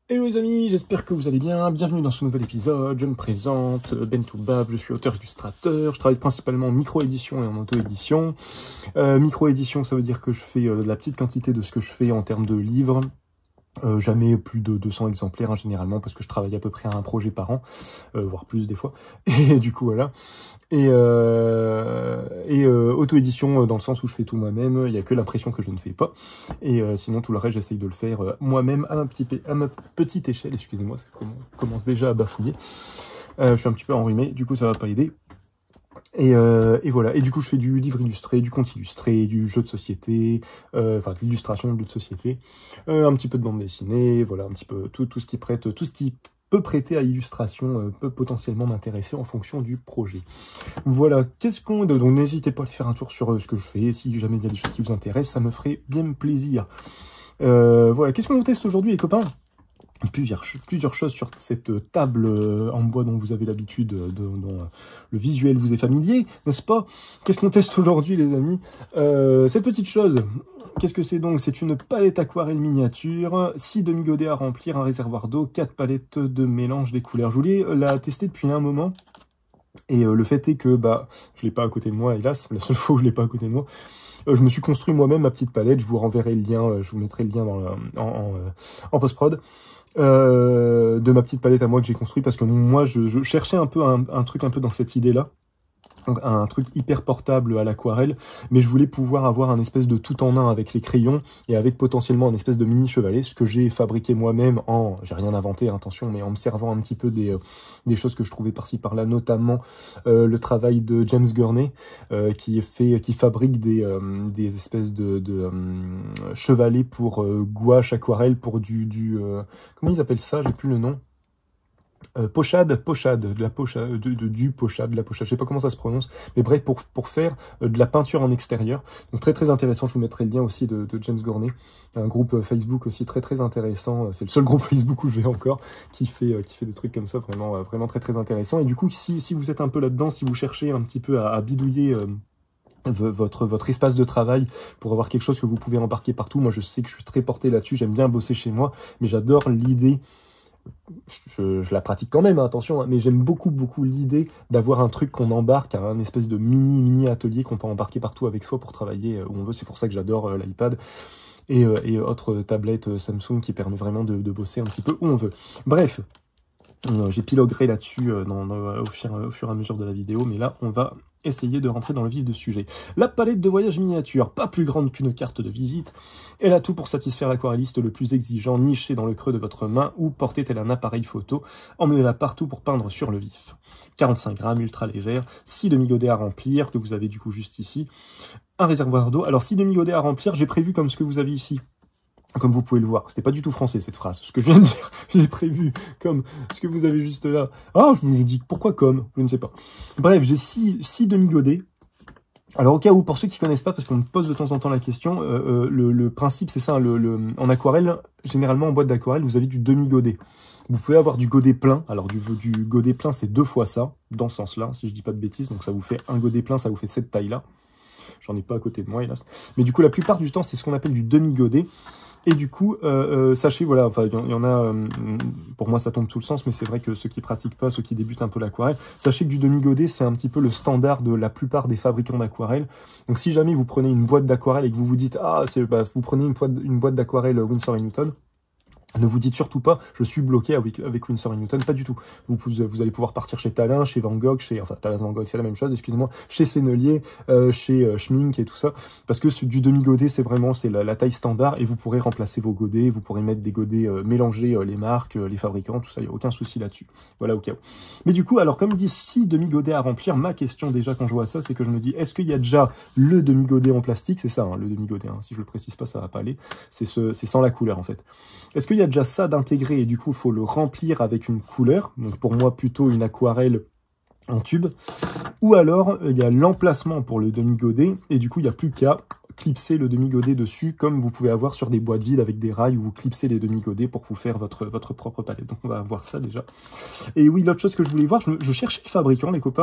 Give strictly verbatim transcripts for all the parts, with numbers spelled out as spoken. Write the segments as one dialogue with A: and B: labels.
A: Hello les amis, j'espère que vous allez bien, bienvenue dans ce nouvel épisode, je me présente, Ben Toubab, je suis auteur-illustrateur, je travaille principalement en micro-édition et en auto-édition. Euh, micro-édition, ça veut dire que je fais euh, de la petite quantité de ce que je fais en termes de livres, euh, jamais plus de deux cents exemplaires hein, généralement, parce que je travaille à peu près à un projet par an, euh, voire plus des fois, et du coup voilà. Et, euh, et euh, auto-édition dans le sens où je fais tout moi-même, il n'y a que l'impression que je ne fais pas. Et euh, sinon tout le reste j'essaye de le faire euh, moi-même à, ma petit, à ma petite échelle, excusez-moi, ça commence déjà à bafouiller. Euh, je suis un petit peu enrhumé, du coup ça va pas aider. Et, euh, et voilà, et du coup je fais du livre illustré, du conte illustré, du jeu de société, euh, enfin de l'illustration de jeu de société, euh, un petit peu de bande dessinée, voilà, un petit peu tout, tout ce qui prête, tout ce qui peut prêter à illustration, euh, peut potentiellement m'intéresser en fonction du projet. Voilà, qu'est-ce qu'on... Donc n'hésitez pas à aller faire un tour sur euh, ce que je fais, si jamais il y a des choses qui vous intéressent, ça me ferait bien plaisir. Euh, voilà, qu'est-ce qu'on teste aujourd'hui les copains ? Plusieurs, plusieurs choses sur cette table en bois dont vous avez l'habitude, dont le visuel vous est familier, n'est-ce pas? Qu'est-ce qu'on teste aujourd'hui les amis? euh, Cette petite chose, qu'est-ce que c'est donc? C'est une palette aquarelle miniature, six demi-godets à remplir, un réservoir d'eau, quatre palettes de mélange des couleurs. Je voulais la tester depuis un moment, et euh, le fait est que bah je l'ai pas à côté de moi, hélas, la seule fois où je l'ai pas à côté de moi. Euh, je me suis construit moi-même ma petite palette, je vous renverrai le lien, euh, je vous mettrai le lien dans le, en, en, euh, en post-prod. Euh, de ma petite palette à moi que j'ai construit parce que moi je, je cherchais un peu un, un truc un peu dans cette idée là, un truc hyper portable à l'aquarelle, mais je voulais pouvoir avoir un espèce de tout en un avec les crayons et avec potentiellement un espèce de mini chevalet, ce que j'ai fabriqué moi-même en, j'ai rien inventé, attention, mais en me servant un petit peu des, euh, des choses que je trouvais par-ci par-là, notamment euh, le travail de James Gurney, euh, qui fait, qui fabrique des, euh, des espèces de, de euh, chevalets pour euh, gouache aquarelle, pour du, du euh, comment ils appellent ça, j'ai plus le nom. Euh, pochade, pochade, de la pochade, de, de, du pochade, de la pochade, je sais pas comment ça se prononce, mais bref, pour, pour faire euh, de la peinture en extérieur. Donc très très intéressant, je vous mettrai le lien aussi de, de James Gurney, un groupe euh, Facebook aussi très très intéressant, c'est le seul groupe Facebook où je vais encore, qui fait, euh, qui fait des trucs comme ça, vraiment, euh, vraiment très très intéressant. Et du coup, si, si vous êtes un peu là-dedans, si vous cherchez un petit peu à, à bidouiller... Euh, votre votre espace de travail pour avoir quelque chose que vous pouvez embarquer partout, moi je sais que je suis très porté là-dessus, j'aime bien bosser chez moi, mais j'adore l'idée. Je, je la pratique quand même, hein, attention, hein, mais j'aime beaucoup, beaucoup l'idée d'avoir un truc qu'on embarque, un espèce de mini, mini atelier qu'on peut embarquer partout avec soi pour travailler où on veut. C'est pour ça que j'adore euh, l'iPad et, euh, et autres tablettes euh, Samsung qui permet vraiment de, de bosser un petit peu où on veut. Bref, euh, j'ai pilogué là-dessus euh, dans, dans, au, fur, au fur et à mesure de la vidéo, mais là, on va essayer de rentrer dans le vif du sujet. La palette de voyage miniature, pas plus grande qu'une carte de visite, elle a tout pour satisfaire l'aquarelliste le plus exigeant, niché dans le creux de votre main ou porter tel un appareil photo, emmenez-la partout pour peindre sur le vif. quarante-cinq grammes, ultra légère, six demi-godets à remplir, que vous avez du coup juste ici, un réservoir d'eau. Alors six demi-godets à remplir, j'ai prévu comme ce que vous avez ici. Comme vous pouvez le voir, c'était pas du tout français cette phrase, ce que je viens de dire, j'ai prévu comme ce que vous avez juste là. Ah, je me dis pourquoi comme, je ne sais pas. Bref, j'ai six, six demi-godets. Alors au cas où, pour ceux qui connaissent pas, parce qu'on me pose de temps en temps la question, euh, euh, le, le principe c'est ça, le, le, en aquarelle, généralement en boîte d'aquarelle, vous avez du demi-godet. Vous pouvez avoir du godet plein, alors du, du godet plein c'est deux fois ça, dans ce sens-là, si je dis pas de bêtises, donc ça vous fait un godet plein, ça vous fait cette taille-là. J'en ai pas à côté de moi, hélas. Mais du coup, la plupart du temps, c'est ce qu'on appelle du demi-godet. Et du coup, euh, euh, sachez, voilà, enfin, il y, y en a, euh, pour moi ça tombe sous le sens, mais c'est vrai que ceux qui pratiquent pas, ceux qui débutent un peu l'aquarelle, sachez que du demi-godet, c'est un petit peu le standard de la plupart des fabricants d'aquarelle. Donc si jamais vous prenez une boîte d'aquarelle et que vous vous dites, ah, c'est, bah, vous prenez une, une boîte d'aquarelle Winsor et Newton, ne vous dites surtout pas, je suis bloqué avec, avec Winsor et Newton, pas du tout. Vous, vous allez pouvoir partir chez Talin, chez Van Gogh, chez, enfin, Talin Van Gogh, c'est la même chose, excusez-moi, chez Sennelier, euh, chez euh, Schmink et tout ça, parce que du demi-godet, c'est vraiment, c'est la, la taille standard, et vous pourrez remplacer vos godets, vous pourrez mettre des godets, euh, mélanger euh, les marques, euh, les fabricants, tout ça, il n'y a aucun souci là-dessus. Voilà, au cas où. Mais du coup, alors, comme dit, si demi-godets à remplir, ma question déjà quand je vois ça, c'est que je me dis, est-ce qu'il y a déjà le demi-godet en plastique? C'est ça, hein, le demi-godet, hein, si je le précise pas, ça va pas aller, c'est ce, c'est sans la couleur, en fait. Est-ce qu'il y a déjà ça d'intégré et du coup il faut le remplir avec une couleur, donc pour moi plutôt une aquarelle en tube, ou alors il y a l'emplacement pour le demi-godet et du coup il n'y a plus qu'à clipser le demi-godet dessus comme vous pouvez avoir sur des boîtes vides avec des rails où vous clipsez les demi-godets pour vous faire votre, votre propre palette. Donc on va voir ça déjà. Et oui, l'autre chose que je voulais voir, je, je cherchais le fabricant les copains.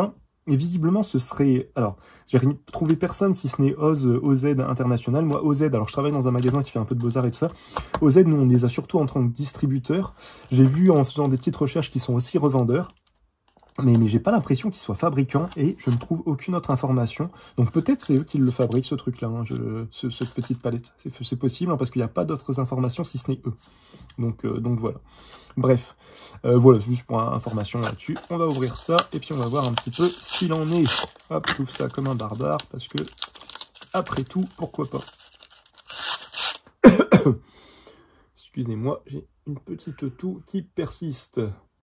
A: Et visiblement, ce serait... Alors, j'ai trouvé personne, si ce n'est Oz, O Z International. Moi, O Z, alors je travaille dans un magasin qui fait un peu de beaux-arts et tout ça. O Z, nous, on les a surtout en tant que distributeurs. J'ai vu en faisant des petites recherches qu'ils sont aussi revendeurs. Mais, mais j'ai pas l'impression qu'ils soient fabricants et je ne trouve aucune autre information. Donc peut-être c'est eux qui le fabriquent, ce truc-là, hein, je, ce, cette petite palette. C'est possible, hein, parce qu'il n'y a pas d'autres informations si ce n'est eux. Donc, euh, donc voilà. Bref, euh, voilà, juste pour information là-dessus. On va ouvrir ça et puis on va voir un petit peu ce qu'il en est. Hop, j'ouvre ça comme un barbare parce que, après tout, pourquoi pas. Excusez-moi, j'ai une petite toux qui persiste.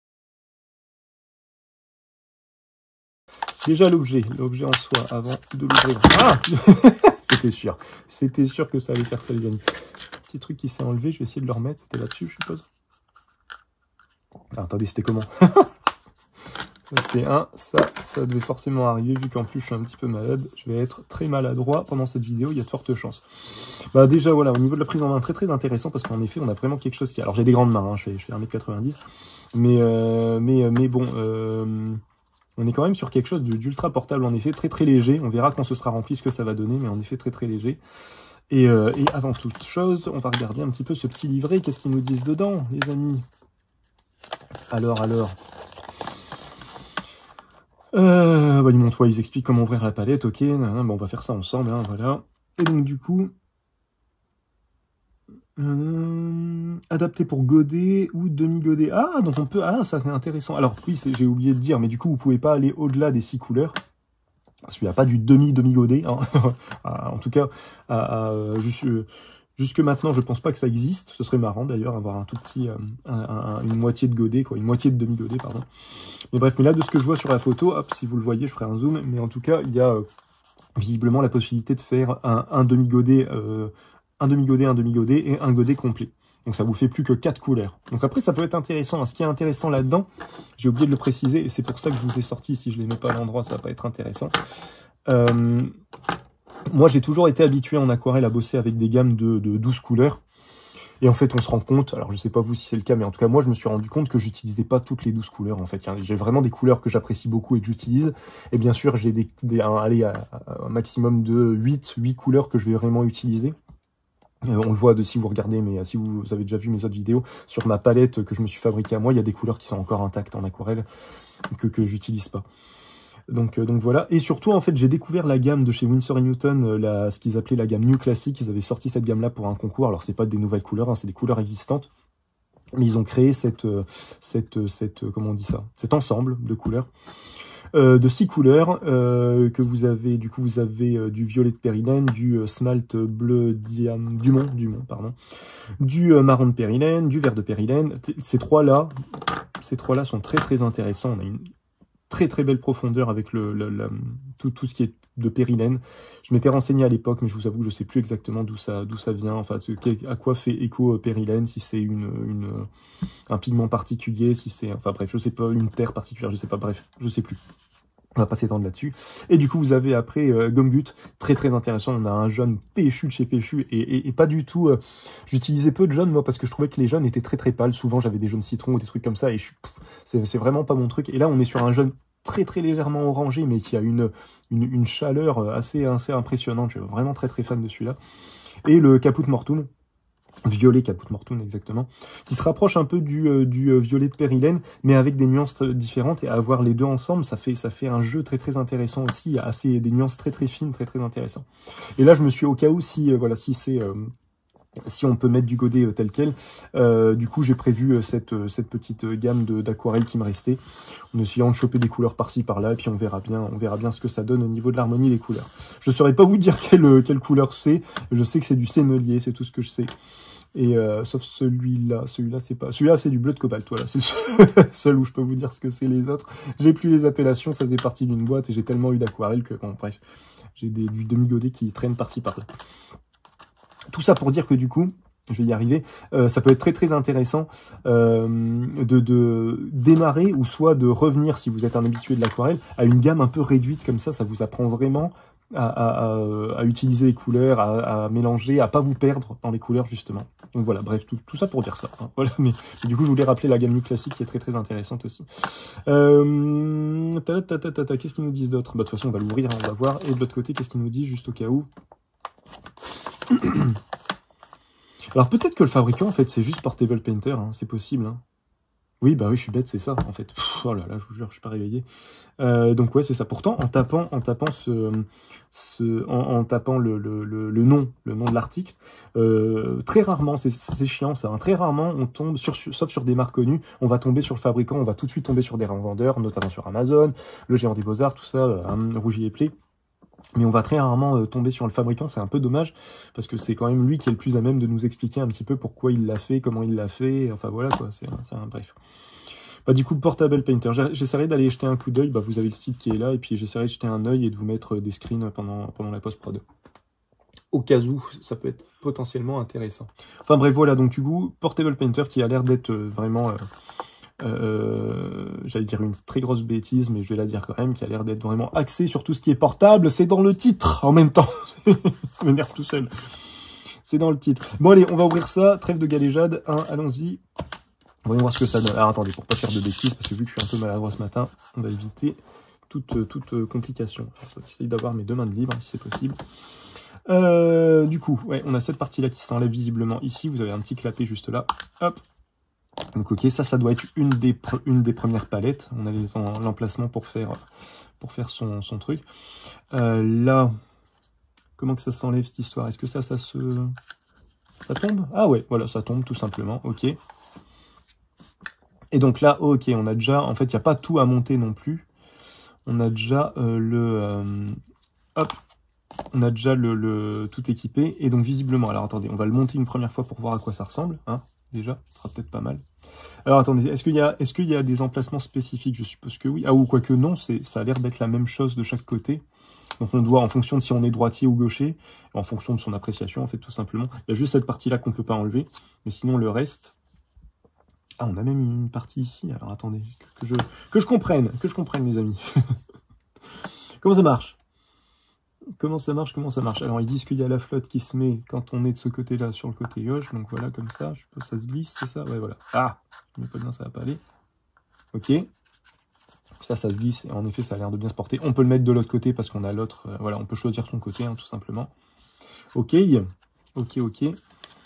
A: Déjà l'objet, l'objet en soi, avant de l'ouvrir. Ah c'était sûr, c'était sûr que ça allait faire ça les amis. Petit truc qui s'est enlevé, je vais essayer de le remettre, c'était là-dessus je suppose. Ah, attendez, c'était comment? C'est un, ça, ça devait forcément arriver, vu qu'en plus je suis un petit peu malade, je vais être très maladroit pendant cette vidéo, il y a de fortes chances. Bah déjà voilà, au niveau de la prise en main, très très intéressant, parce qu'en effet on a vraiment quelque chose qui... Alors j'ai des grandes mains, hein, je fais, je fais un mètre quatre-vingt-dix, mais, euh, mais, mais bon... Euh... On est quand même sur quelque chose d'ultra portable, en effet, très très léger. On verra quand ce sera rempli ce que ça va donner, mais en effet très très léger. Et, euh, et avant toute chose, on va regarder un petit peu ce petit livret. Qu'est-ce qu'ils nous disent dedans, les amis? Alors, alors... Euh, bah, ils montrent, ouais, ils expliquent comment ouvrir la palette, ok. Bon, on va faire ça ensemble, hein, voilà. Et donc du coup... Euh, adapté pour godet ou demi-godet. Ah, donc on peut... Ah là, ça c'est intéressant. Alors, oui, j'ai oublié de dire, mais du coup, vous pouvez pas aller au-delà des six couleurs. Parce qu'il n'y a pas du demi-demi-godet. Hein. En tout cas, à, à, jusque, jusque maintenant, je pense pas que ça existe. Ce serait marrant, d'ailleurs, avoir un tout petit... Euh, un, un, une moitié de godet, quoi. Une moitié de demi-godet, pardon. Mais bref, mais là, de ce que je vois sur la photo, hop, si vous le voyez, je ferai un zoom. Mais en tout cas, il y a euh, visiblement la possibilité de faire un, un demi-godet... Euh, un demi-godet, un demi-godet et un godet complet. Donc ça vous fait plus que quatre couleurs. Donc après, ça peut être intéressant. Ce qui est intéressant là-dedans, j'ai oublié de le préciser, et c'est pour ça que je vous ai sorti. Si je les mets pas à l'endroit, ça va pas être intéressant. Euh, moi, j'ai toujours été habitué en aquarelle à bosser avec des gammes de, de douze couleurs. Et en fait, on se rend compte, alors je sais pas vous si c'est le cas, mais en tout cas, moi, je me suis rendu compte que j'utilisais pas toutes les douze couleurs, en fait. J'ai vraiment des couleurs que j'apprécie beaucoup et que j'utilise. Et bien sûr, j'ai des, des, un, allez, un, un maximum de huit, huit couleurs que je vais vraiment utiliser. Euh, on le voit de si vous regardez, mais euh, si vous, vous avez déjà vu mes autres vidéos, sur ma palette que je me suis fabriquée à moi, il y a des couleurs qui sont encore intactes en aquarelle, que, que j'utilise pas. Donc, euh, donc voilà. Et surtout, en fait, j'ai découvert la gamme de chez Winsor et Newton, euh, la, ce qu'ils appelaient la gamme New Classic. Ils avaient sorti cette gamme-là pour un concours. Alors, c'est pas des nouvelles couleurs, hein, c'est des couleurs existantes. Mais ils ont créé cette, euh, cette, euh, cette, euh, comment on dit ça, cet ensemble de couleurs. Euh, de six couleurs euh, que vous avez, du coup vous avez euh, du violet de périlène, du euh, smalt bleu diam, Dumont, Dumont pardon, du euh, marron de périlène, du vert de périlène. Ces trois là, ces trois là sont très très intéressants. On a une très très belle profondeur avec le, le, le tout, tout ce qui est de périlène. Je m'étais renseigné à l'époque, mais je vous avoue que je sais plus exactement d'où ça d'où ça vient, enfin ce, à quoi fait écho périlène, si c'est une, une un pigment particulier, si c'est, enfin bref, je sais pas, une terre particulière, je sais pas, bref, je sais plus. On va pas s'étendre là-dessus. Et du coup, vous avez après euh, Gumgut, très très intéressant. On a un jaune péchu de chez Péchu et, et, et pas du tout... Euh, J'utilisais peu de jaunes, moi, parce que je trouvais que les jaunes étaient très très pâles. Souvent, j'avais des jaunes citron ou des trucs comme ça et je suis... c'est vraiment pas mon truc. Et là, on est sur un jaune très très légèrement orangé, mais qui a une, une, une chaleur assez, assez impressionnante. Je suis vraiment très très fan de celui-là. Et le Caput Mortuum, violet Caput Mortuum exactement, qui se rapproche un peu du, euh, du euh, violet de périlène, mais avec des nuances différentes, et à avoir les deux ensemble, ça fait, ça fait un jeu très très intéressant aussi, il y a assez, des nuances très très fines, très très intéressantes. Et là je me suis au cas où, si, euh, voilà, si c'est... Euh, si on peut mettre du godet euh, tel quel, euh, du coup j'ai prévu euh, cette, euh, cette petite gamme d'aquarelles qui me restait, en essayant de choper des couleurs par-ci par-là, et puis on verra bien, on verra bien ce que ça donne au niveau de l'harmonie des couleurs. Je ne saurais pas vous dire quelle, quelle couleur c'est, je sais que c'est du sennelier, c'est tout ce que je sais. Et euh, sauf celui-là, celui-là c'est pas, celui-là c'est du bleu de cobalt, voilà, c'est le seul où je peux vous dire ce que c'est. Les autres, j'ai plus les appellations, ça faisait partie d'une boîte et j'ai tellement eu d'aquarelles que, bon, bref, j'ai des du demi-godet qui traîne par-ci par-là. Tout ça pour dire que du coup, je vais y arriver, euh, ça peut être très très intéressant euh, de, de démarrer ou soit de revenir, si vous êtes un habitué de l'aquarelle, à une gamme un peu réduite comme ça, ça vous apprend vraiment à, à, à, à utiliser les couleurs, à, à mélanger, à pas vous perdre dans les couleurs justement. Donc voilà, bref, tout, tout ça pour dire ça. Hein. Voilà, mais, mais du coup, je voulais rappeler la gamme Nude classique qui est très très intéressante aussi. Euh, qu'est-ce qu'ils nous disent d'autre? Bah, de toute façon, on va l'ouvrir, hein, on va voir. Et de l'autre côté, qu'est-ce qu'ils nous disent juste au cas où? Alors peut-être que le fabricant, en fait, c'est juste Portable Painter, hein, c'est possible. Hein. Oui, bah oui, je suis bête, c'est ça, en fait. Pff, oh là là, je vous jure, je suis pas réveillé. Euh, donc ouais, c'est ça. Pourtant, en tapant, en tapant ce, ce en, en tapant le, le, le, le nom, le nom de l'article, euh, très rarement, c'est chiant ça. Hein, très rarement, on tombe sur, sur, sauf sur des marques connues, on va tomber sur le fabricant, on va tout de suite tomber sur des revendeurs, notamment sur Amazon, le Géant des Beaux-Arts, tout ça, hein, Rougier et Play. Mais on va très rarement euh, tomber sur le fabricant, c'est un peu dommage, parce que c'est quand même lui qui est le plus à même de nous expliquer un petit peu pourquoi il l'a fait, comment il l'a fait, enfin voilà quoi, c'est un bref. Bah du coup, Portable Painter, j'essaierai d'aller jeter un coup d'œil, bah vous avez le site qui est là, et puis j'essaierai de jeter un œil et de vous mettre des screens pendant, pendant la post-prod. Au cas où, ça peut être potentiellement intéressant. Enfin bref, voilà, donc du coup, Portable Painter qui a l'air d'être vraiment... Euh, Euh, j'allais dire une très grosse bêtise, mais je vais la dire quand même, qui a l'air d'être vraiment axé sur tout ce qui est portable, c'est dans le titre en même temps. Je m'énerve tout seul. C'est dans le titre. Bon allez, on va ouvrir ça, trêve de galéjade, hein, allons-y. Voyons voir ce que ça donne. Alors attendez, pour pas faire de bêtises, parce que vu que je suis un peu maladroit ce matin, on va éviter toute, toute complication. J'essaie d'avoir mes deux mains de libre, si c'est possible. Euh, du coup, ouais, on a cette partie-là qui s'enlève visiblement ici, vous avez un petit clapet juste là. Hop. Donc ok, ça, ça doit être une des, une des premières palettes. On a l'emplacement pour faire, pour faire son, son truc. Euh, là, comment que ça s'enlève cette histoire? Est-ce que ça, ça se... Ça tombe? Ah ouais, voilà, ça tombe tout simplement, ok. Et donc là, ok, on a déjà... En fait, il n'y a pas tout à monter non plus. On a déjà euh, le... Euh, hop, on a déjà le, le tout équipé. Et donc visiblement, alors attendez, on va le monter une première fois pour voir à quoi ça ressemble, hein. Déjà, ce sera peut-être pas mal. Alors attendez, est-ce qu'il y a, est-ce qu'il y a des emplacements spécifiques? Je suppose que oui. Ah, ou quoique non, c'est, ça a l'air d'être la même chose de chaque côté. Donc on doit, en fonction de si on est droitier ou gaucher, en fonction de son appréciation, en fait, tout simplement. Il y a juste cette partie-là qu'on peut pas enlever. Mais sinon, le reste... Ah, on a même une partie ici. Alors attendez, que je, que je comprenne, que je comprenne, les amis. Comment ça marche? Comment ça marche? Comment ça marche? Alors, ils disent qu'il y a la flotte qui se met quand on est de ce côté-là, sur le côté gauche. Donc, voilà, comme ça. Je suppose que ça se glisse, c'est ça? Ouais, voilà. Ah! Je mets pas bien, ça va pas aller. Ok. Ça, ça se glisse. Et en effet, ça a l'air de bien se porter. On peut le mettre de l'autre côté parce qu'on a l'autre... Euh, voilà, on peut choisir son côté, hein, tout simplement. Ok. Ok, ok. Et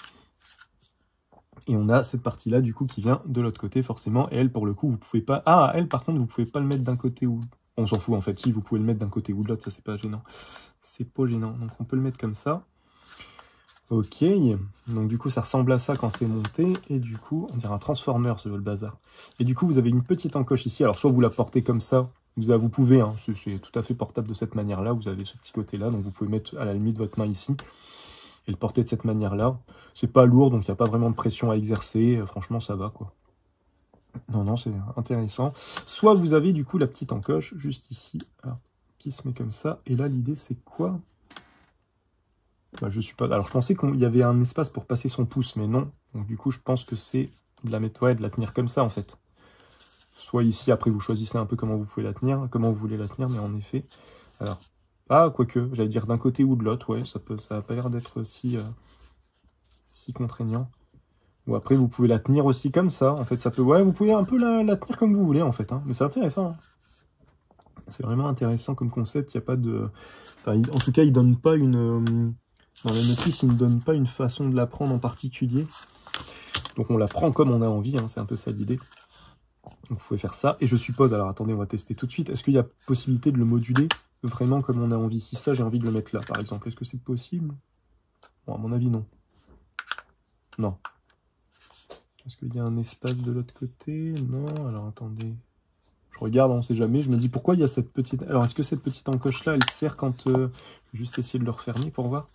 A: on a cette partie-là, du coup, qui vient de l'autre côté, forcément. Et elle, pour le coup, vous pouvez pas... Ah, elle, par contre, vous pouvez pas le mettre d'un côté ou... On s'en fout, en fait. Si, vous pouvez le mettre d'un côté ou de l'autre, ça, c'est pas gênant. C'est pas gênant. Donc, on peut le mettre comme ça. Ok. Donc, du coup, ça ressemble à ça quand c'est monté. Et du coup, on dirait un transformer, ce le bazar. Et du coup, vous avez une petite encoche ici. Alors, soit vous la portez comme ça. Vous, vous pouvez, hein, c'est tout à fait portable de cette manière-là. Vous avez ce petit côté-là. Donc, vous pouvez mettre à la limite votre main ici. Et le porter de cette manière-là. C'est pas lourd, donc il n'y a pas vraiment de pression à exercer. Franchement, ça va, quoi. Non, non, c'est intéressant. Soit vous avez du coup la petite encoche juste ici, alors, qui se met comme ça. Et là, l'idée, c'est quoi? Bah, je suis pas. Alors, je pensais qu'il y avait un espace pour passer son pouce, mais non. Donc, du coup, je pense que c'est de la mettre, ouais, de la tenir comme ça, en fait. Soit ici, après, vous choisissez un peu comment vous pouvez la tenir, comment vous voulez la tenir, mais en effet. Alors, ah, quoique, j'allais dire d'un côté ou de l'autre, ouais, ça peut, ça n'a pas l'air d'être si, euh, si contraignant. Ou après, vous pouvez la tenir aussi comme ça. En fait, ça peut... Ouais, vous pouvez un peu la, la tenir comme vous voulez, en fait. Hein. Mais c'est intéressant. Hein. C'est vraiment intéressant comme concept. Il n'y a pas de... Enfin, il... En tout cas, il donne pas une... Dans la notice, il ne donne pas une façon de la prendre en particulier. Donc, on la prend comme on a envie. Hein. C'est un peu ça l'idée. Donc, vous pouvez faire ça. Et je suppose... Alors, attendez, on va tester tout de suite. Est-ce qu'il y a possibilité de le moduler vraiment comme on a envie? Si ça, j'ai envie de le mettre là, par exemple. Est-ce que c'est possible? Bon, à mon avis, non. Non. Est-ce qu'il y a un espace de l'autre côté? Non, alors attendez. Je regarde, on ne sait jamais. Je me dis pourquoi il y a cette petite... Alors, est-ce que cette petite encoche-là, elle sert quand... Euh... Je vais juste essayer de le refermer pour voir.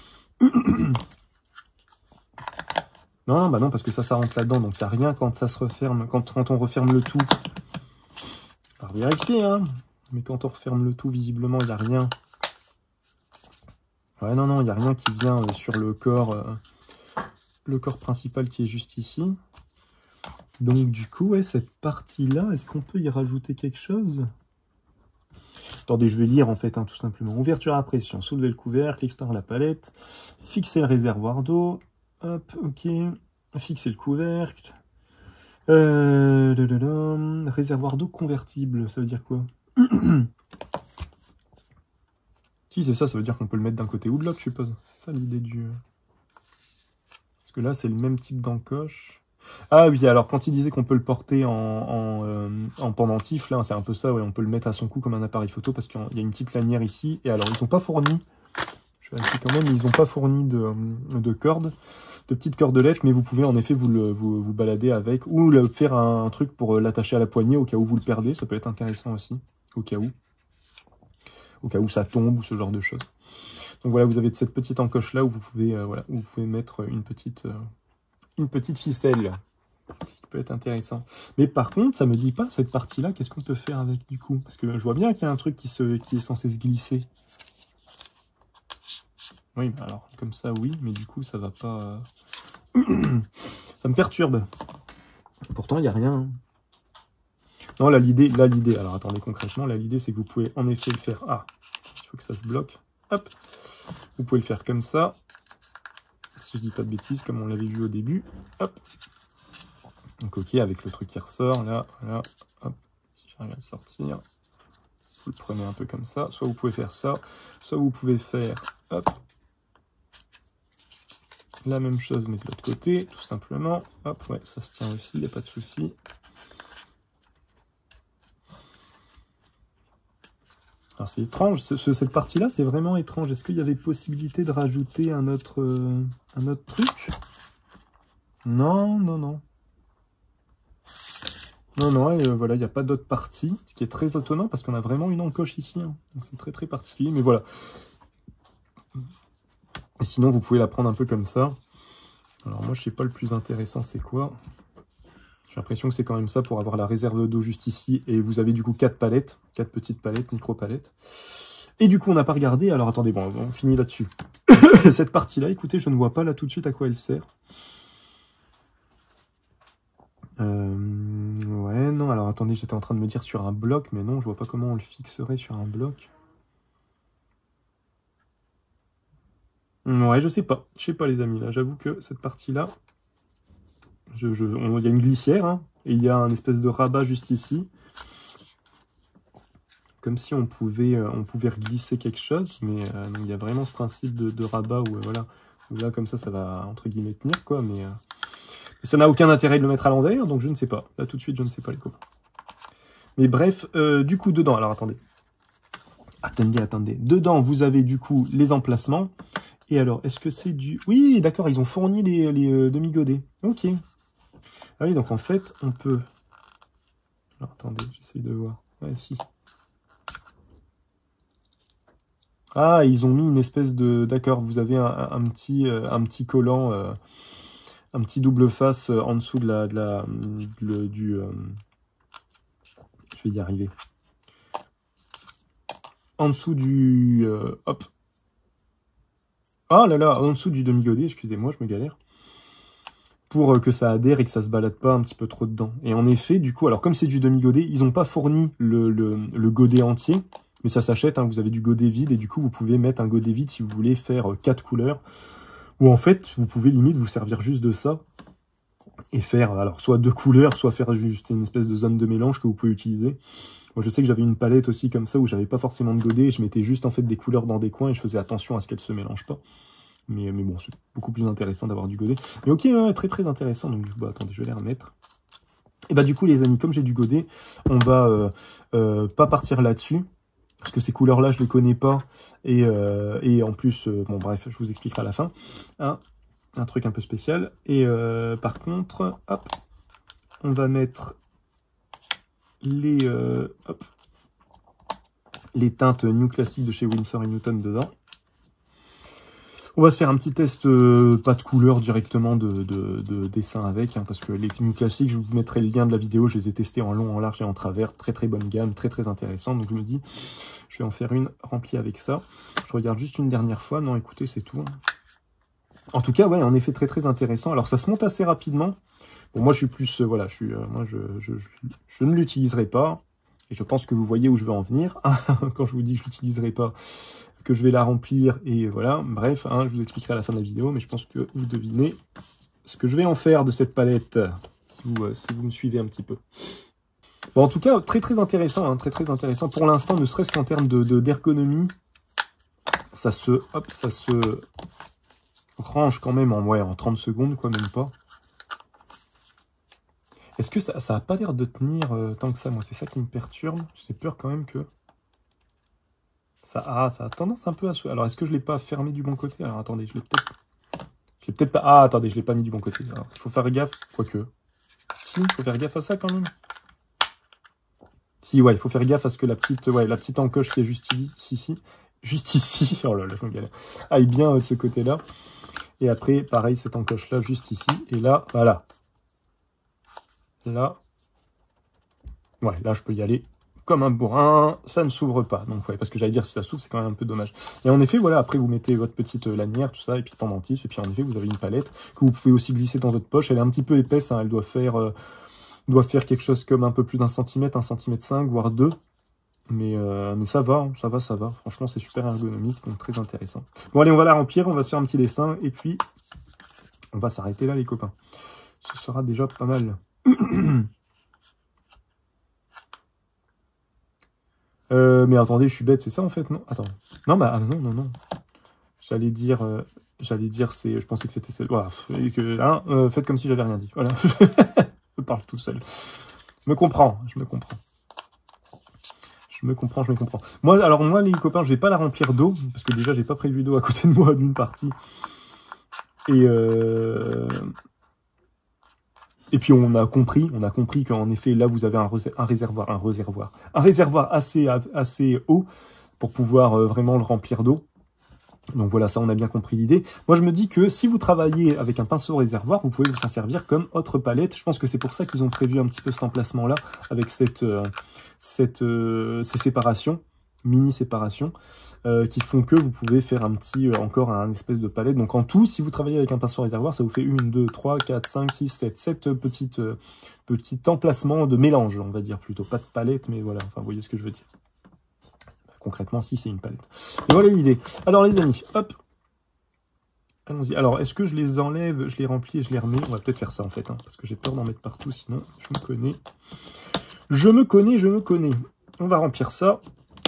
A: Non, bah non, parce que ça, ça rentre là-dedans. Donc, il n'y a rien quand ça se referme. Quand, quand on referme le tout. Par vérifier, hein. Mais quand on referme le tout, visiblement, il n'y a rien. Ouais, non, non, il n'y a rien qui vient euh, sur le corps... Euh... le corps principal qui est juste ici. Donc du coup, ouais, cette partie-là, est-ce qu'on peut y rajouter quelque chose? Attendez, je vais lire en fait, hein, tout simplement. Ouverture à pression, soulever le couvercle, extraire la palette, fixer le réservoir d'eau, hop, ok, fixer le couvercle, euh, da, da, da, réservoir d'eau convertible, ça veut dire quoi? Si, c'est ça, ça veut dire qu'on peut le mettre d'un côté ou de l'autre, je suppose. C'est ça l'idée du... Parce que là, c'est le même type d'encoche. Ah oui, alors quand il disait qu'on peut le porter en, en, euh, en pendentif, là, c'est un peu ça, ouais, on peut le mettre à son cou comme un appareil photo, parce qu'il y a une petite lanière ici, et alors, ils n'ont pas fourni, je vérifie quand même, ils n'ont pas fourni de, de cordes, de petites cordelettes, mais vous pouvez en effet vous, le, vous, vous balader avec, ou le, faire un, un truc pour l'attacher à la poignée, au cas où vous le perdez, ça peut être intéressant aussi, au cas où. Au cas où ça tombe, ou ce genre de choses. Donc voilà, vous avez cette petite encoche là où vous pouvez, euh, voilà, où vous pouvez mettre une petite, euh, une petite ficelle, ce qui peut être intéressant. Mais par contre, ça me dit pas cette partie-là, qu'est-ce qu'on peut faire avec du coup? Parce que je vois bien qu'il y a un truc qui, se, qui est censé se glisser. Oui, bah alors comme ça, oui, mais du coup, ça va pas... Euh... ça me perturbe. Pourtant, il n'y a rien. Hein. Non, là, l'idée, là, l'idée, alors attendez, concrètement, là, l'idée, c'est que vous pouvez en effet le faire... Ah, il faut que ça se bloque. Hop, vous pouvez le faire comme ça. Si je dis pas de bêtises, comme on l'avait vu au début. Hop. Donc, ok, avec le truc qui ressort, là, là, hop. Si j'arrive à le sortir, vous le prenez un peu comme ça. Soit vous pouvez faire ça, soit vous pouvez faire, hop, la même chose, mais de l'autre côté, tout simplement. Hop, ouais, ça se tient aussi, il n'y a pas de souci. Alors c'est étrange, ce, ce, cette partie-là, c'est vraiment étrange. Est-ce qu'il y avait possibilité de rajouter un autre, euh, un autre truc? Non, non, non. Non, non, et euh, voilà, il n'y a pas d'autre partie, ce qui est très étonnant, parce qu'on a vraiment une encoche ici. Hein. Donc c'est très très particulier, mais voilà. Et sinon, vous pouvez la prendre un peu comme ça. Alors moi, je sais pas le plus intéressant, c'est quoi? J'ai l'impression que c'est quand même ça pour avoir la réserve d'eau juste ici. Et vous avez du coup quatre palettes, quatre petites palettes, micro-palettes. Et du coup, on n'a pas regardé. Alors attendez, bon, on finit là-dessus. Cette partie-là, écoutez, je ne vois pas là tout de suite à quoi elle sert. Euh, ouais, non, alors attendez, j'étais en train de me dire sur un bloc, mais non, je vois pas comment on le fixerait sur un bloc. Ouais, je sais pas. Je sais pas, les amis, là. J'avoue que cette partie-là, je, je, on, il y a une glissière, hein, et il y a un espèce de rabat juste ici. Comme si on pouvait, euh, on pouvait glisser quelque chose, mais euh, donc, il y a vraiment ce principe de, de rabat où, euh, voilà, où là, comme ça, ça va, entre guillemets, tenir, quoi, mais... Euh, ça n'a aucun intérêt de le mettre à l'envers, donc je ne sais pas. Là, tout de suite, je ne sais pas, les copains. Mais bref, euh, du coup, dedans, alors attendez. Attendez, attendez. Dedans, vous avez du coup les emplacements. Et alors, est-ce que c'est du... Oui, d'accord, ils ont fourni les, les euh, demi-godets. Ok. Ah oui, donc en fait, on peut... Alors, attendez, j'essaie de voir. Ouais, si. Ah, ils ont mis une espèce de... D'accord, vous avez un, un, petit, euh, un petit collant, euh, un petit double face euh, en dessous de la... De la de, du... Euh... Je vais y arriver. En dessous du... Euh, hop. Ah là là, en dessous du demi-godet, excusez-moi, je me galère. Pour que ça adhère et que ça se balade pas un petit peu trop dedans. Et en effet, du coup, alors comme c'est du demi-godet, ils n'ont pas fourni le, le, le godet entier, mais ça s'achète, hein, vous avez du godet vide, et du coup, vous pouvez mettre un godet vide si vous voulez faire quatre couleurs, ou en fait, vous pouvez limite vous servir juste de ça, et faire, alors, soit deux couleurs, soit faire juste une espèce de zone de mélange que vous pouvez utiliser. Moi, je sais que j'avais une palette aussi comme ça, où j'avais pas forcément de godet, et je mettais juste en fait des couleurs dans des coins, et je faisais attention à ce qu'elles se mélangent pas. Mais, mais bon, c'est beaucoup plus intéressant d'avoir du godet. Mais ok, ouais, très très intéressant. Donc, bah, attendez, je vais les remettre. Et bah du coup, les amis, comme j'ai du godet, on va euh, euh, pas partir là-dessus. Parce que ces couleurs-là, je les connais pas. Et, euh, et en plus, euh, bon bref, je vous expliquerai à la fin. Hein, un truc un peu spécial. Et euh, par contre, hop, on va mettre les, euh, hop, les teintes New Classic de chez Winsor et Newton dedans. On va se faire un petit test, euh, pas de couleur directement de, de, de dessin avec, hein, parce que les New Classic, je vous mettrai le lien de la vidéo, je les ai testés en long, en large et en travers, très très bonne gamme, très très intéressant, donc je me dis, je vais en faire une remplie avec ça. Je regarde juste une dernière fois, non écoutez, c'est tout. Hein. En tout cas, ouais, en effet très très intéressant, alors ça se monte assez rapidement, bon moi je suis plus, euh, voilà, je suis, euh, moi je, je, je, je ne l'utiliserai pas, Et je pense que vous voyez où je veux en venir, quand je vous dis que je l'utiliserai pas, que je vais la remplir, et voilà, bref, hein, je vous expliquerai à la fin de la vidéo, mais je pense que vous devinez ce que je vais en faire de cette palette, si vous, euh, si vous me suivez un petit peu. Bon, en tout cas, très très intéressant, hein, très très intéressant, pour l'instant, ne serait-ce qu'en termes de, de, d'ergonomie, ça se, hop, ça se range quand même en, ouais, en trente secondes, quoi, même pas. Est-ce que ça, ça a pas l'air de tenir euh, tant que ça? Moi, c'est ça qui me perturbe. J'ai peur quand même que... Ça, ah, ça a tendance un peu à se... Alors, est-ce que je l'ai pas fermé du bon côté? Alors, attendez, je l'ai peut-être... Je l'ai peut-être pas... Ah, attendez, je l'ai pas mis du bon côté. Alors, il faut faire gaffe, quoique... Si, il faut faire gaffe à ça quand même. Si, ouais, il faut faire gaffe à ce que la petite, ouais, la petite encoche qui est juste ici, ici, juste ici, oh là là, je me galère, aille bien euh, de ce côté-là. Et après, pareil, cette encoche-là, juste ici. Et là, voilà. Là, ouais, là, je peux y aller comme un bourrin. Ça ne s'ouvre pas. Donc, ouais, parce que j'allais dire, si ça s'ouvre, c'est quand même un peu dommage. Et en effet, voilà, après, vous mettez votre petite lanière, tout ça, et puis pendentif. Et puis, en effet, vous avez une palette que vous pouvez aussi glisser dans votre poche. Elle est un petit peu épaisse, hein, elle doit faire, euh, doit faire quelque chose comme un peu plus d'un centimètre, un centimètre cinq, voire deux. Mais, euh, mais ça va, ça va, ça va. Franchement, c'est super ergonomique, donc très intéressant. Bon, allez, on va la remplir, on va se faire un petit dessin, et puis on va s'arrêter là, les copains. Ce sera déjà pas mal. euh, mais attendez, je suis bête, c'est ça en fait, non? Attends. Non, bah ah, non, non, non. J'allais dire, euh, j'allais dire, c'est, je pensais que c'était celle. Voilà, et que, hein, euh, faites comme si j'avais rien dit. Voilà. Je parle tout seul. Je me comprends, je me comprends. Je me comprends, je me comprends. Moi, alors moi, les copains, je vais pas la remplir d'eau, parce que déjà, j'ai pas prévu d'eau à côté de moi d'une partie. Et, euh... et puis, on a compris, on a compris qu'en effet, là, vous avez un, un réservoir, un réservoir, un réservoir assez, assez haut pour pouvoir euh, vraiment le remplir d'eau. Donc voilà, ça, on a bien compris l'idée. Moi, je me dis que si vous travaillez avec un pinceau réservoir, vous pouvez vous en servir comme autre palette. Je pense que c'est pour ça qu'ils ont prévu un petit peu cet emplacement-là, avec cette, euh, cette, euh, ces séparations, mini-séparations, euh, qui font que vous pouvez faire un petit, euh, encore un espèce de palette. Donc en tout, si vous travaillez avec un pinceau réservoir, ça vous fait une, deux, trois, quatre, cinq, six, sept, sept petites, euh, petits emplacements de mélange, on va dire plutôt. Pas de palette, mais voilà, enfin, vous voyez ce que je veux dire. Concrètement, si, c'est une palette. Et voilà l'idée. Alors, les amis, hop. Allons-y. Alors, est-ce que je les enlève, je les remplis et je les remets? On va peut-être faire ça, en fait, hein, parce que j'ai peur d'en mettre partout, sinon, je me connais. Je me connais, je me connais. On va remplir ça.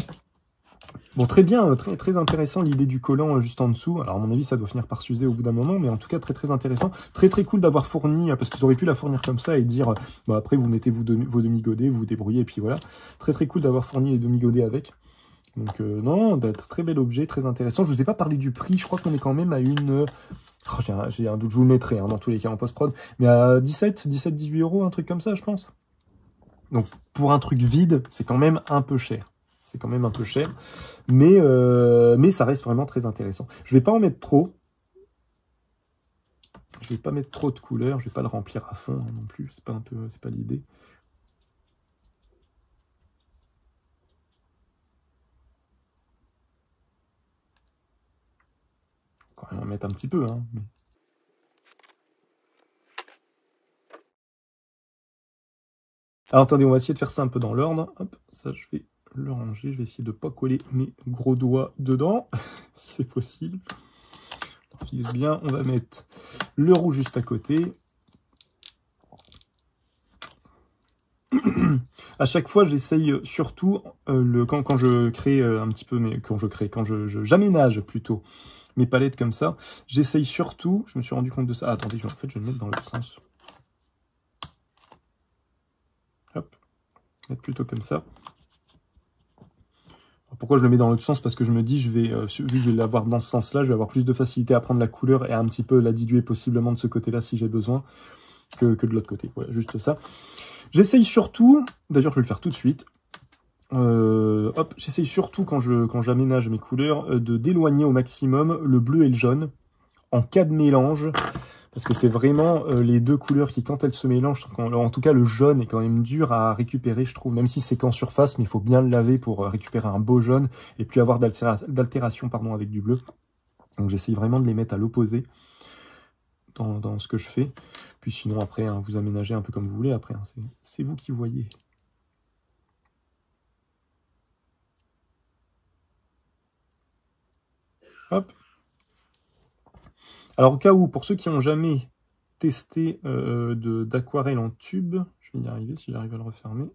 A: Bon, très bien, très, très intéressant, l'idée du collant juste en dessous. Alors, à mon avis, ça doit finir par s'user au bout d'un moment, mais en tout cas, très, très intéressant. Très, très cool d'avoir fourni, parce qu'ils auraient pu la fournir comme ça et dire, bah, après, vous mettez vous demi, vos demi-godets, vous vous débrouillez, et puis voilà. Très, très cool d'avoir fourni les demi-godets avec. Donc euh, non, d'être très bel objet, très intéressant. Je vous ai pas parlé du prix, je crois qu'on est quand même à une... Oh, j'ai un, un doute, je vous le mettrai hein, dans tous les cas en post-prod. Mais à dix-sept, dix-sept, dix-huit euros, un truc comme ça, je pense. Donc pour un truc vide, c'est quand même un peu cher. C'est quand même un peu cher. Mais, euh, mais ça reste vraiment très intéressant. Je vais pas en mettre trop. Je vais pas mettre trop de couleurs, je vais pas le remplir à fond hein, non plus. C'est pas un peu, c'est pas l'idée. Quand même en mettre un petit peu, hein. Mais... Alors attendez, on va essayer de faire ça un peu dans l'ordre. Hop, ça je vais le ranger. Je vais essayer de ne pas coller mes gros doigts dedans, si c'est possible. On fixe bien. On va mettre le rouge juste à côté. À chaque fois, j'essaye surtout, euh, le, quand, quand je crée euh, un petit peu, mais quand je crée, quand je, je j'aménage plutôt mes palettes comme ça, j'essaye surtout, je me suis rendu compte de ça. Ah, attendez, je, en fait, je vais le mettre dans l'autre sens. Hop, mettre plutôt comme ça. Pourquoi je le mets dans l'autre sens? Parce que je me dis, je vais, euh, vu que je vais l'avoir dans ce sens-là, je vais avoir plus de facilité à prendre la couleur et à un petit peu la diluer possiblement de ce côté-là si j'ai besoin, que, que de l'autre côté. Voilà, juste ça. J'essaye surtout, d'ailleurs je vais le faire tout de suite, euh, hop, j'essaye surtout quand je quand j'aménage mes couleurs, euh, de d'éloigner au maximum le bleu et le jaune en cas de mélange. Parce que c'est vraiment euh, les deux couleurs qui, quand elles se mélangent, quand, en tout cas le jaune est quand même dur à récupérer, je trouve, même si c'est qu'en surface, mais il faut bien le laver pour euh, récupérer un beau jaune et puis avoir d'altération pardon avec du bleu. Donc j'essaye vraiment de les mettre à l'opposé dans, dans ce que je fais. Puis sinon après, hein, vous aménagez un peu comme vous voulez après, hein, c'est vous qui voyez. Hop. Alors, au cas où, pour ceux qui n'ont jamais testé euh, d'aquarelle en tube, je vais y arriver si j'arrive à le refermer.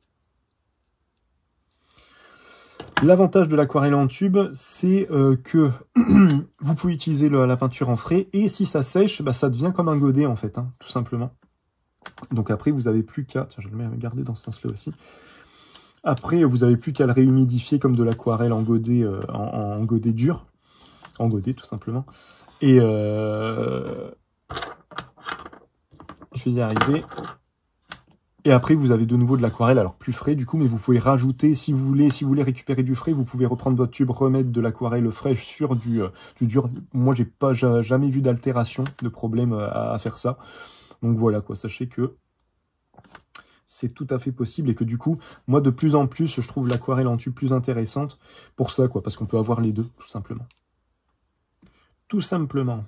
A: L'avantage de l'aquarelle en tube, c'est euh, que vous pouvez utiliser le, la peinture en frais, et si ça sèche, bah, ça devient comme un godet, en fait, hein, tout simplement. Donc après, vous n'avez plus qu'à... Tiens, je vais le garder dans ce sens-là aussi. Après, vous n'avez plus qu'à le réhumidifier comme de l'aquarelle en godet, euh, en, en godet dur. En godet, tout simplement. Et... Euh... Je vais y arriver. Et après, vous avez de nouveau de l'aquarelle, alors plus frais du coup, mais vous pouvez rajouter, si vous voulez, si vous voulez récupérer du frais, vous pouvez reprendre votre tube, remettre de l'aquarelle fraîche sur du, euh, du dur. Moi, j'ai pas jamais vu d'altération, de problème à, à faire ça. Donc voilà, quoi, sachez que c'est tout à fait possible et que du coup, moi, de plus en plus, je trouve l'aquarelle en tube plus intéressante pour ça, quoi, parce qu'on peut avoir les deux, tout simplement. Tout simplement.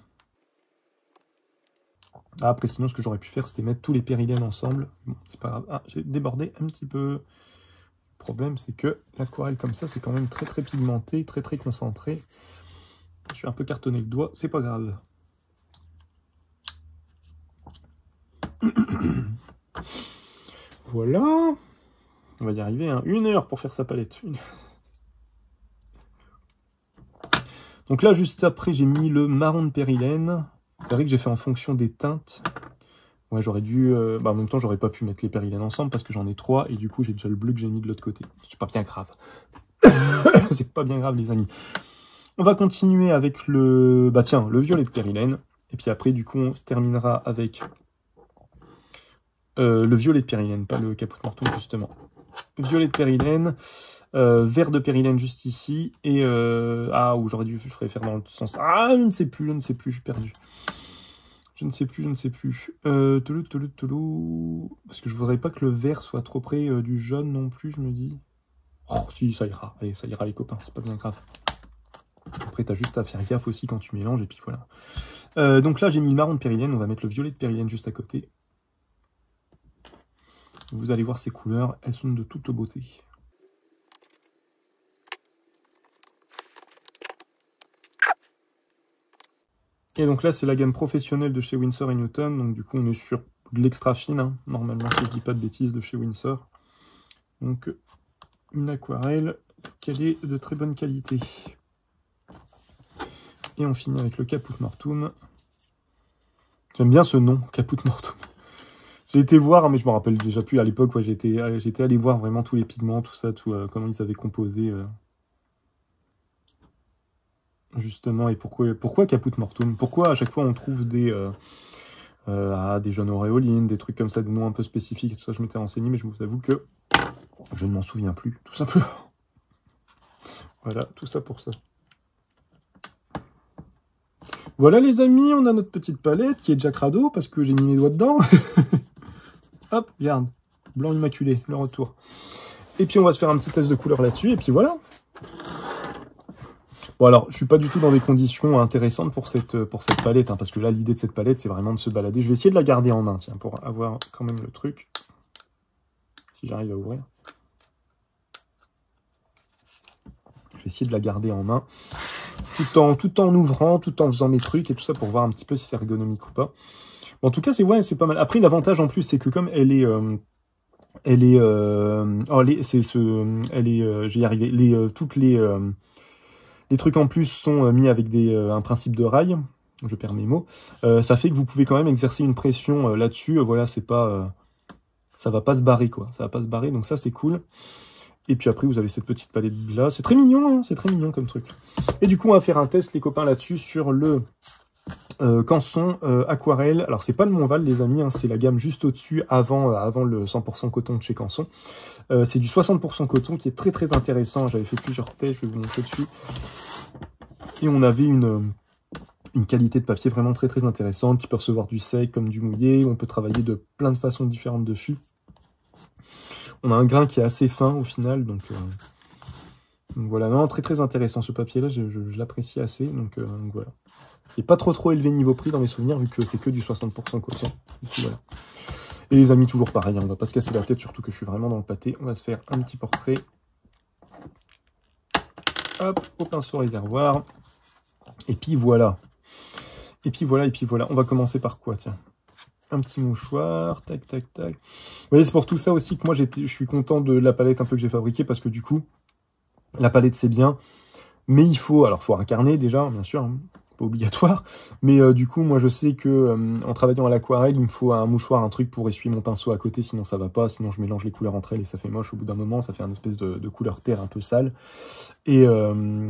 A: Ah, après, sinon, ce que j'aurais pu faire, c'était mettre tous les périlènes ensemble. Bon, c'est pas grave. Ah, j'ai débordé un petit peu. Le problème, c'est que l'aquarelle comme ça, c'est quand même très, très pigmenté, très, très concentré. Je suis un peu cartonné le doigt, c'est pas grave. Voilà. On va y arriver, hein. Une heure pour faire sa palette. Une... Donc là, juste après, j'ai mis le marron de périlène. C'est vrai que j'ai fait en fonction des teintes. Ouais, j'aurais dû... Euh, bah, en même temps, j'aurais pas pu mettre les périlènes ensemble parce que j'en ai trois. Et du coup, j'ai déjà le bleu que j'ai mis de l'autre côté. C'est pas bien grave. C'est pas bien grave, les amis. On va continuer avec le... Bah tiens, le violet de périlène. Et puis après, du coup, on terminera avec... Euh, le violet de périlène, pas le caput mortuum, justement. Violet de périlène. Euh, vert de périlène juste ici. Et... Euh... Ah, ou j'aurais dû... Je ferais faire dans le sens... Ah, je ne sais plus, je ne sais plus, je suis perdu. Je ne sais plus, je ne sais plus. Euh, toulou, toulou, toulou. Parce que je voudrais pas que le vert soit trop près euh, du jaune non plus, je me dis. Oh, si, ça ira. Allez, ça ira les copains, c'est pas bien grave. Après, t'as juste à faire gaffe aussi quand tu mélanges, et puis voilà. Euh, donc là, j'ai mis le marron de périlène, on va mettre le violet de périlène juste à côté. Vous allez voir ces couleurs, elles sont de toute beauté. Et donc là, c'est la gamme professionnelle de chez Winsor et Newton. Donc du coup, on est sur de l'extra fine, hein, normalement, si je dis pas de bêtises, de chez Winsor. Donc, une aquarelle qu'elle est de très bonne qualité. Et on finit avec le caput mortuum. J'aime bien ce nom, caput mortuum. J'ai été voir, mais je me rappelle déjà plus à l'époque, ouais, j'étais j'étais allé voir vraiment tous les pigments, tout ça, tout, euh, comment ils avaient composé... Euh... Justement, et pourquoi, pourquoi caput mortuum? Pourquoi à chaque fois on trouve des, euh, euh, ah, des jeunes auréolines, des trucs comme ça, des noms un peu spécifiques, et tout ça, je m'étais renseigné, mais je vous avoue que je ne m'en souviens plus, tout simplement. Voilà, tout ça pour ça. Voilà les amis, on a notre petite palette qui est déjà crado, parce que j'ai mis mes doigts dedans. Hop, regarde, blanc immaculé, le retour. Et puis on va se faire un petit test de couleur là-dessus, et puis voilà. Bon alors, je suis pas du tout dans des conditions intéressantes pour cette, pour cette palette, hein, parce que là, l'idée de cette palette, c'est vraiment de se balader. Je vais essayer de la garder en main, tiens, pour avoir quand même le truc. Si j'arrive à ouvrir. Je vais essayer de la garder en main, tout en, tout en ouvrant, tout en faisant mes trucs et tout ça, pour voir un petit peu si c'est ergonomique ou pas. Bon, en tout cas, c'est ouais, c'est pas mal. Après, l'avantage en plus, c'est que comme elle est... Euh, elle est... Euh, oh, c'est ce... Elle est... Euh, je vais y arriver. Les, euh, toutes les... Euh, Les trucs en plus sont mis avec des, euh, un principe de rail, je perds mes mots. Euh, ça fait que vous pouvez quand même exercer une pression euh, là-dessus. Euh, voilà, c'est pas, euh, ça va pas se barrer quoi. Ça va pas se barrer, donc ça c'est cool. Et puis après vous avez cette petite palette là. C'est très mignon, hein, c'est très mignon comme truc. Et du coup on va faire un test les copains là-dessus sur le euh, Canson euh, aquarelle. Alors c'est pas le Montval les amis, hein, c'est la gamme juste au-dessus avant, euh, avant le cent pour cent coton de chez Canson. Euh, c'est du soixante pour cent coton qui est très très intéressant. J'avais fait plusieurs tests, je vais vous montrer dessus. Et on avait une, une qualité de papier vraiment très très intéressante, qui peut recevoir du sec comme du mouillé. On peut travailler de plein de façons différentes dessus. On a un grain qui est assez fin au final, donc, euh, donc voilà, non, très très intéressant ce papier-là, je, je, je l'apprécie assez, donc, euh, donc voilà. Il n'est pas trop trop élevé niveau prix dans mes souvenirs, vu que c'est que du soixante pour cent coton. Puis, voilà. Et les amis, toujours pareil, hein, on va pas se casser la tête, surtout que je suis vraiment dans le pâté. On va se faire un petit portrait. Hop, au pinceau réservoir. Et puis voilà. Et puis voilà, et puis voilà. On va commencer par quoi, tiens? Un petit mouchoir, tac, tac, tac. Vous voyez, c'est pour tout ça aussi que moi, j'étais, je suis content de la palette un peu que j'ai fabriquée, parce que du coup, la palette, c'est bien, mais il faut, alors, faut incarner déjà, bien sûr, hein, pas obligatoire, mais euh, du coup, moi, je sais que euh, en travaillant à l'aquarelle, il me faut un mouchoir, un truc pour essuyer mon pinceau à côté, sinon ça va pas, sinon je mélange les couleurs entre elles et ça fait moche au bout d'un moment, ça fait une espèce de, de couleur terre un peu sale. Et, euh,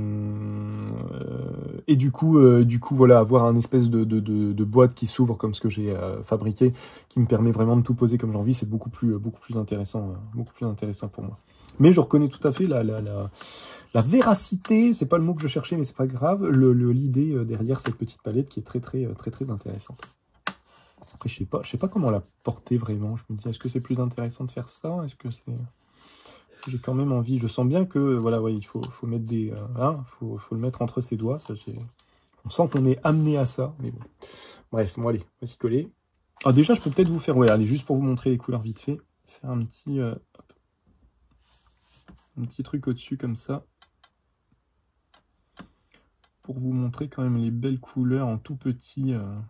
A: et du coup, euh, du coup, voilà, avoir un espèce de, de, de, de boîte qui s'ouvre comme ce que j'ai euh, fabriqué, qui me permet vraiment de tout poser comme j'ai envie, c'est beaucoup plus, beaucoup plus intéressant, euh, beaucoup plus intéressant pour moi. Mais je reconnais tout à fait la, la, la, la véracité, c'est pas le mot que je cherchais, mais c'est pas grave, le, le, l'idée derrière cette petite palette qui est très, très, très, très intéressante. Après, je sais pas, je sais pas comment la porter vraiment. Je me dis, est-ce que c'est plus intéressant de faire ça? Est-ce que c'est... J'ai quand même envie, je sens bien que, voilà, ouais, il faut, faut mettre des... Euh, hein, faut, faut le mettre entre ses doigts, ça, j'ai... On sent qu'on est amené à ça, mais bon. Bref, bon, allez, on va s'y coller. Ah, déjà, je peux peut-être vous faire, ouais, allez, juste pour vous montrer les couleurs vite fait, faire un petit... Euh, un petit truc au-dessus, comme ça. Pour vous montrer quand même les belles couleurs en tout petit...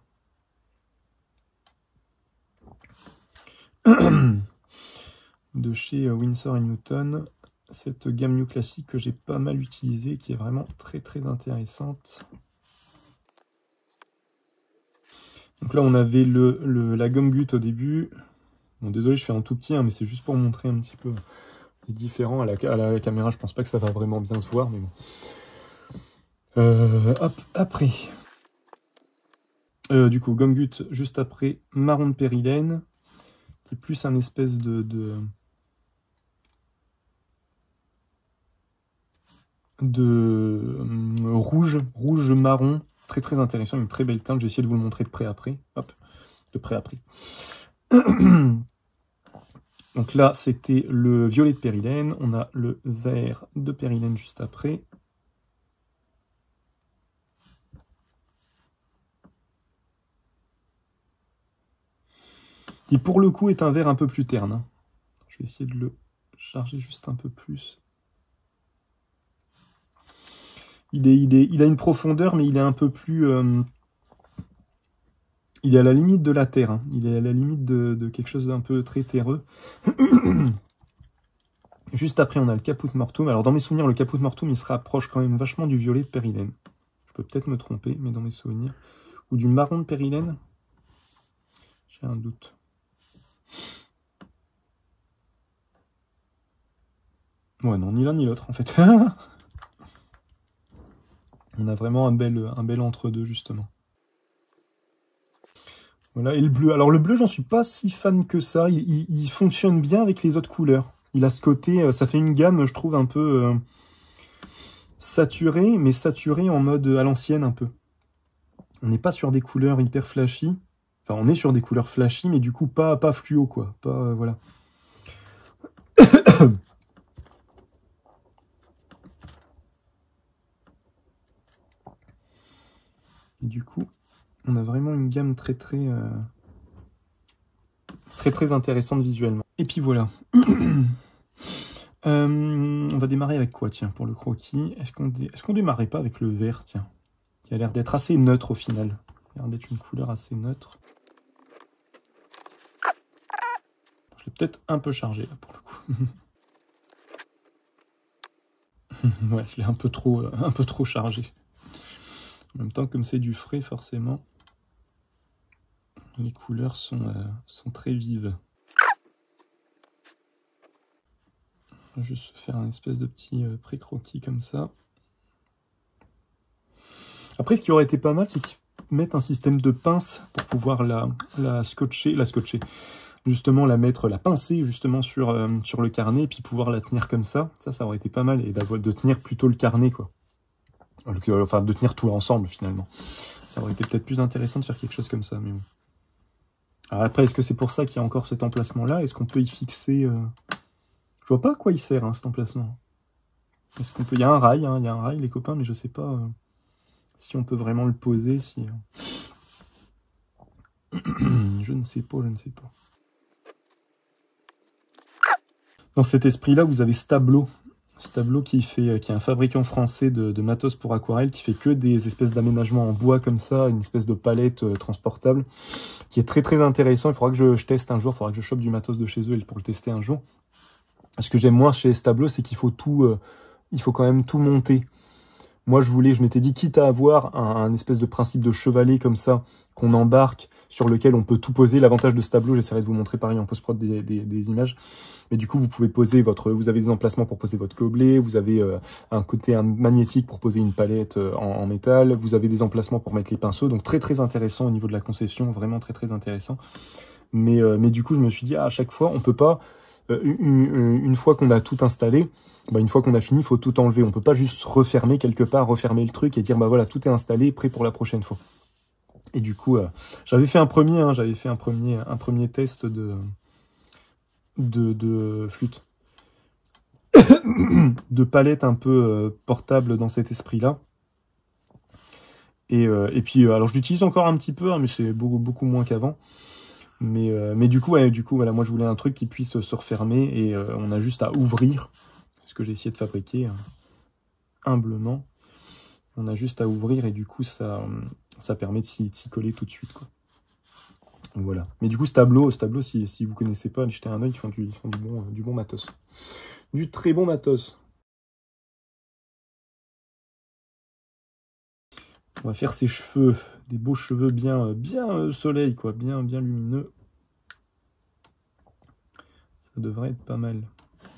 A: Euh... de chez Winsor et Newton, cette gamme New Classic que j'ai pas mal utilisée, qui est vraiment très très intéressante. Donc là on avait le, le la gomme Gut au début. Bon, désolé, je fais un tout petit, hein, mais c'est juste pour montrer un petit peu les différents. À la, à la caméra, je pense pas que ça va vraiment bien se voir, mais bon. Euh, hop, après. Euh, du coup, gomme Gut juste après, marron de périlène, qui est plus un espèce de... de de euh, rouge, rouge marron, très très intéressant, une très belle teinte. J'ai essayé de vous le montrer de près après. Hop, de près après. Donc là, c'était le violet de périlène. On a le vert de périlène juste après. Qui pour le coup est un vert un peu plus terne. Hein. Je vais essayer de le charger juste un peu plus. Il, est, il, est, il a une profondeur, mais il est un peu plus... Euh, il est à la limite de la terre. Hein. Il est à la limite de, de quelque chose d'un peu très terreux. Juste après, on a le Caput Mortuum. Alors, dans mes souvenirs, le Caput Mortuum, il se rapproche quand même vachement du violet de périlène. Je peux peut-être me tromper, mais dans mes souvenirs. Ou du marron de périlène. J'ai un doute. Ouais, non, ni l'un ni l'autre, en fait. On a vraiment un bel, un bel entre-deux, justement. Voilà, et le bleu. Alors, le bleu, j'en suis pas si fan que ça. Il, il, il fonctionne bien avec les autres couleurs. Il a ce côté... Ça fait une gamme, je trouve, un peu... Euh, saturée, mais saturée en mode à l'ancienne, un peu. On n'est pas sur des couleurs hyper flashy. Enfin, on est sur des couleurs flashy, mais du coup, pas, pas fluo, quoi. Pas, euh, voilà. Et du coup, on a vraiment une gamme très, très... Euh, très, très intéressante visuellement. Et puis voilà. euh, on va démarrer avec quoi, tiens, pour le croquis? Est-ce qu'on dé... est-ce qu'on démarrait pas avec le vert, tiens, qui a l'air d'être assez neutre, au final. Il a l'air d'être une couleur assez neutre. Je l'ai peut-être un peu chargé, là, pour le coup. Ouais, je l'ai un peu trop, euh, un peu trop chargé. En même temps, comme c'est du frais, forcément, les couleurs sont, euh, sont très vives. Je vais juste faire un espèce de petit euh, pré-croquis comme ça. Après, ce qui aurait été pas mal, c'est qu'ils mettent un système de pince pour pouvoir la, la scotcher, la scotcher, justement la mettre, la pincer justement sur, euh, sur le carnet, et puis pouvoir la tenir comme ça. Ça, ça aurait été pas mal, et d'avoir de tenir plutôt le carnet, quoi. Enfin, de tenir tout ensemble, finalement. Ça aurait été peut-être plus intéressant de faire quelque chose comme ça, mais bon. Alors après, est-ce que c'est pour ça qu'il y a encore cet emplacement-là? Est-ce qu'on peut y fixer... Euh... Je vois pas à quoi il sert, hein, cet emplacement. Est-ce qu'on peut... Il y a un rail, hein, il y a un rail, les copains, mais je sais pas euh, si on peut vraiment le poser, si... Je ne sais pas, je ne sais pas. Dans cet esprit-là, vous avez ce tableau Ce tableau qui fait, qui est un fabricant français de, de matos pour aquarelle, qui fait que des espèces d'aménagements en bois comme ça, une espèce de palette euh, transportable, qui est très très intéressant. Il faudra que je, je teste un jour, il faudra que je chope du matos de chez eux pour le tester un jour. Ce que j'aime moins chez ce tableau, c'est qu'il faut tout, euh, il faut quand même tout monter. Moi, je voulais, je m'étais dit, quitte à avoir un, un espèce de principe de chevalet comme ça, qu'on embarque, sur lequel on peut tout poser. L'avantage de ce tableau, j'essaierai de vous montrer pareil en post-prod des, des, des images. Mais du coup, vous pouvez poser votre, vous avez des emplacements pour poser votre gobelet, vous avez euh, un côté un, magnétique pour poser une palette euh, en, en métal, vous avez des emplacements pour mettre les pinceaux. Donc très très intéressant au niveau de la conception, vraiment très très intéressant. Mais, euh, mais du coup, je me suis dit, ah, à chaque fois, on peut pas, euh, une, une fois qu'on a tout installé, bah, une fois qu'on a fini, il faut tout enlever. On peut pas juste refermer quelque part, refermer le truc et dire, bah voilà, tout est installé, prêt pour la prochaine fois. Et du coup, euh, j'avais fait un premier, hein, j'avais fait un premier, un premier test de, de, de flûte, de palette un peu euh, portable dans cet esprit-là. Et, euh, et puis, euh, alors je l'utilise encore un petit peu, hein, mais c'est beaucoup, beaucoup moins qu'avant. Mais, euh, mais du coup, ouais, du coup, voilà, moi je voulais un truc qui puisse se refermer et euh, on a juste à ouvrir. Ce que j'ai essayé de fabriquer, hein, humblement. On a juste à ouvrir et du coup, ça, ça permet de s'y coller tout de suite, quoi. Voilà. Mais du coup, ce tableau, ce tableau, si, si vous connaissez pas, allez jeter un œil, ils font du, ils font du bon, du bon matos. Du très bon matos. On va faire ses cheveux, des beaux cheveux bien, bien euh, soleil, quoi, bien, bien lumineux. Ça devrait être pas mal.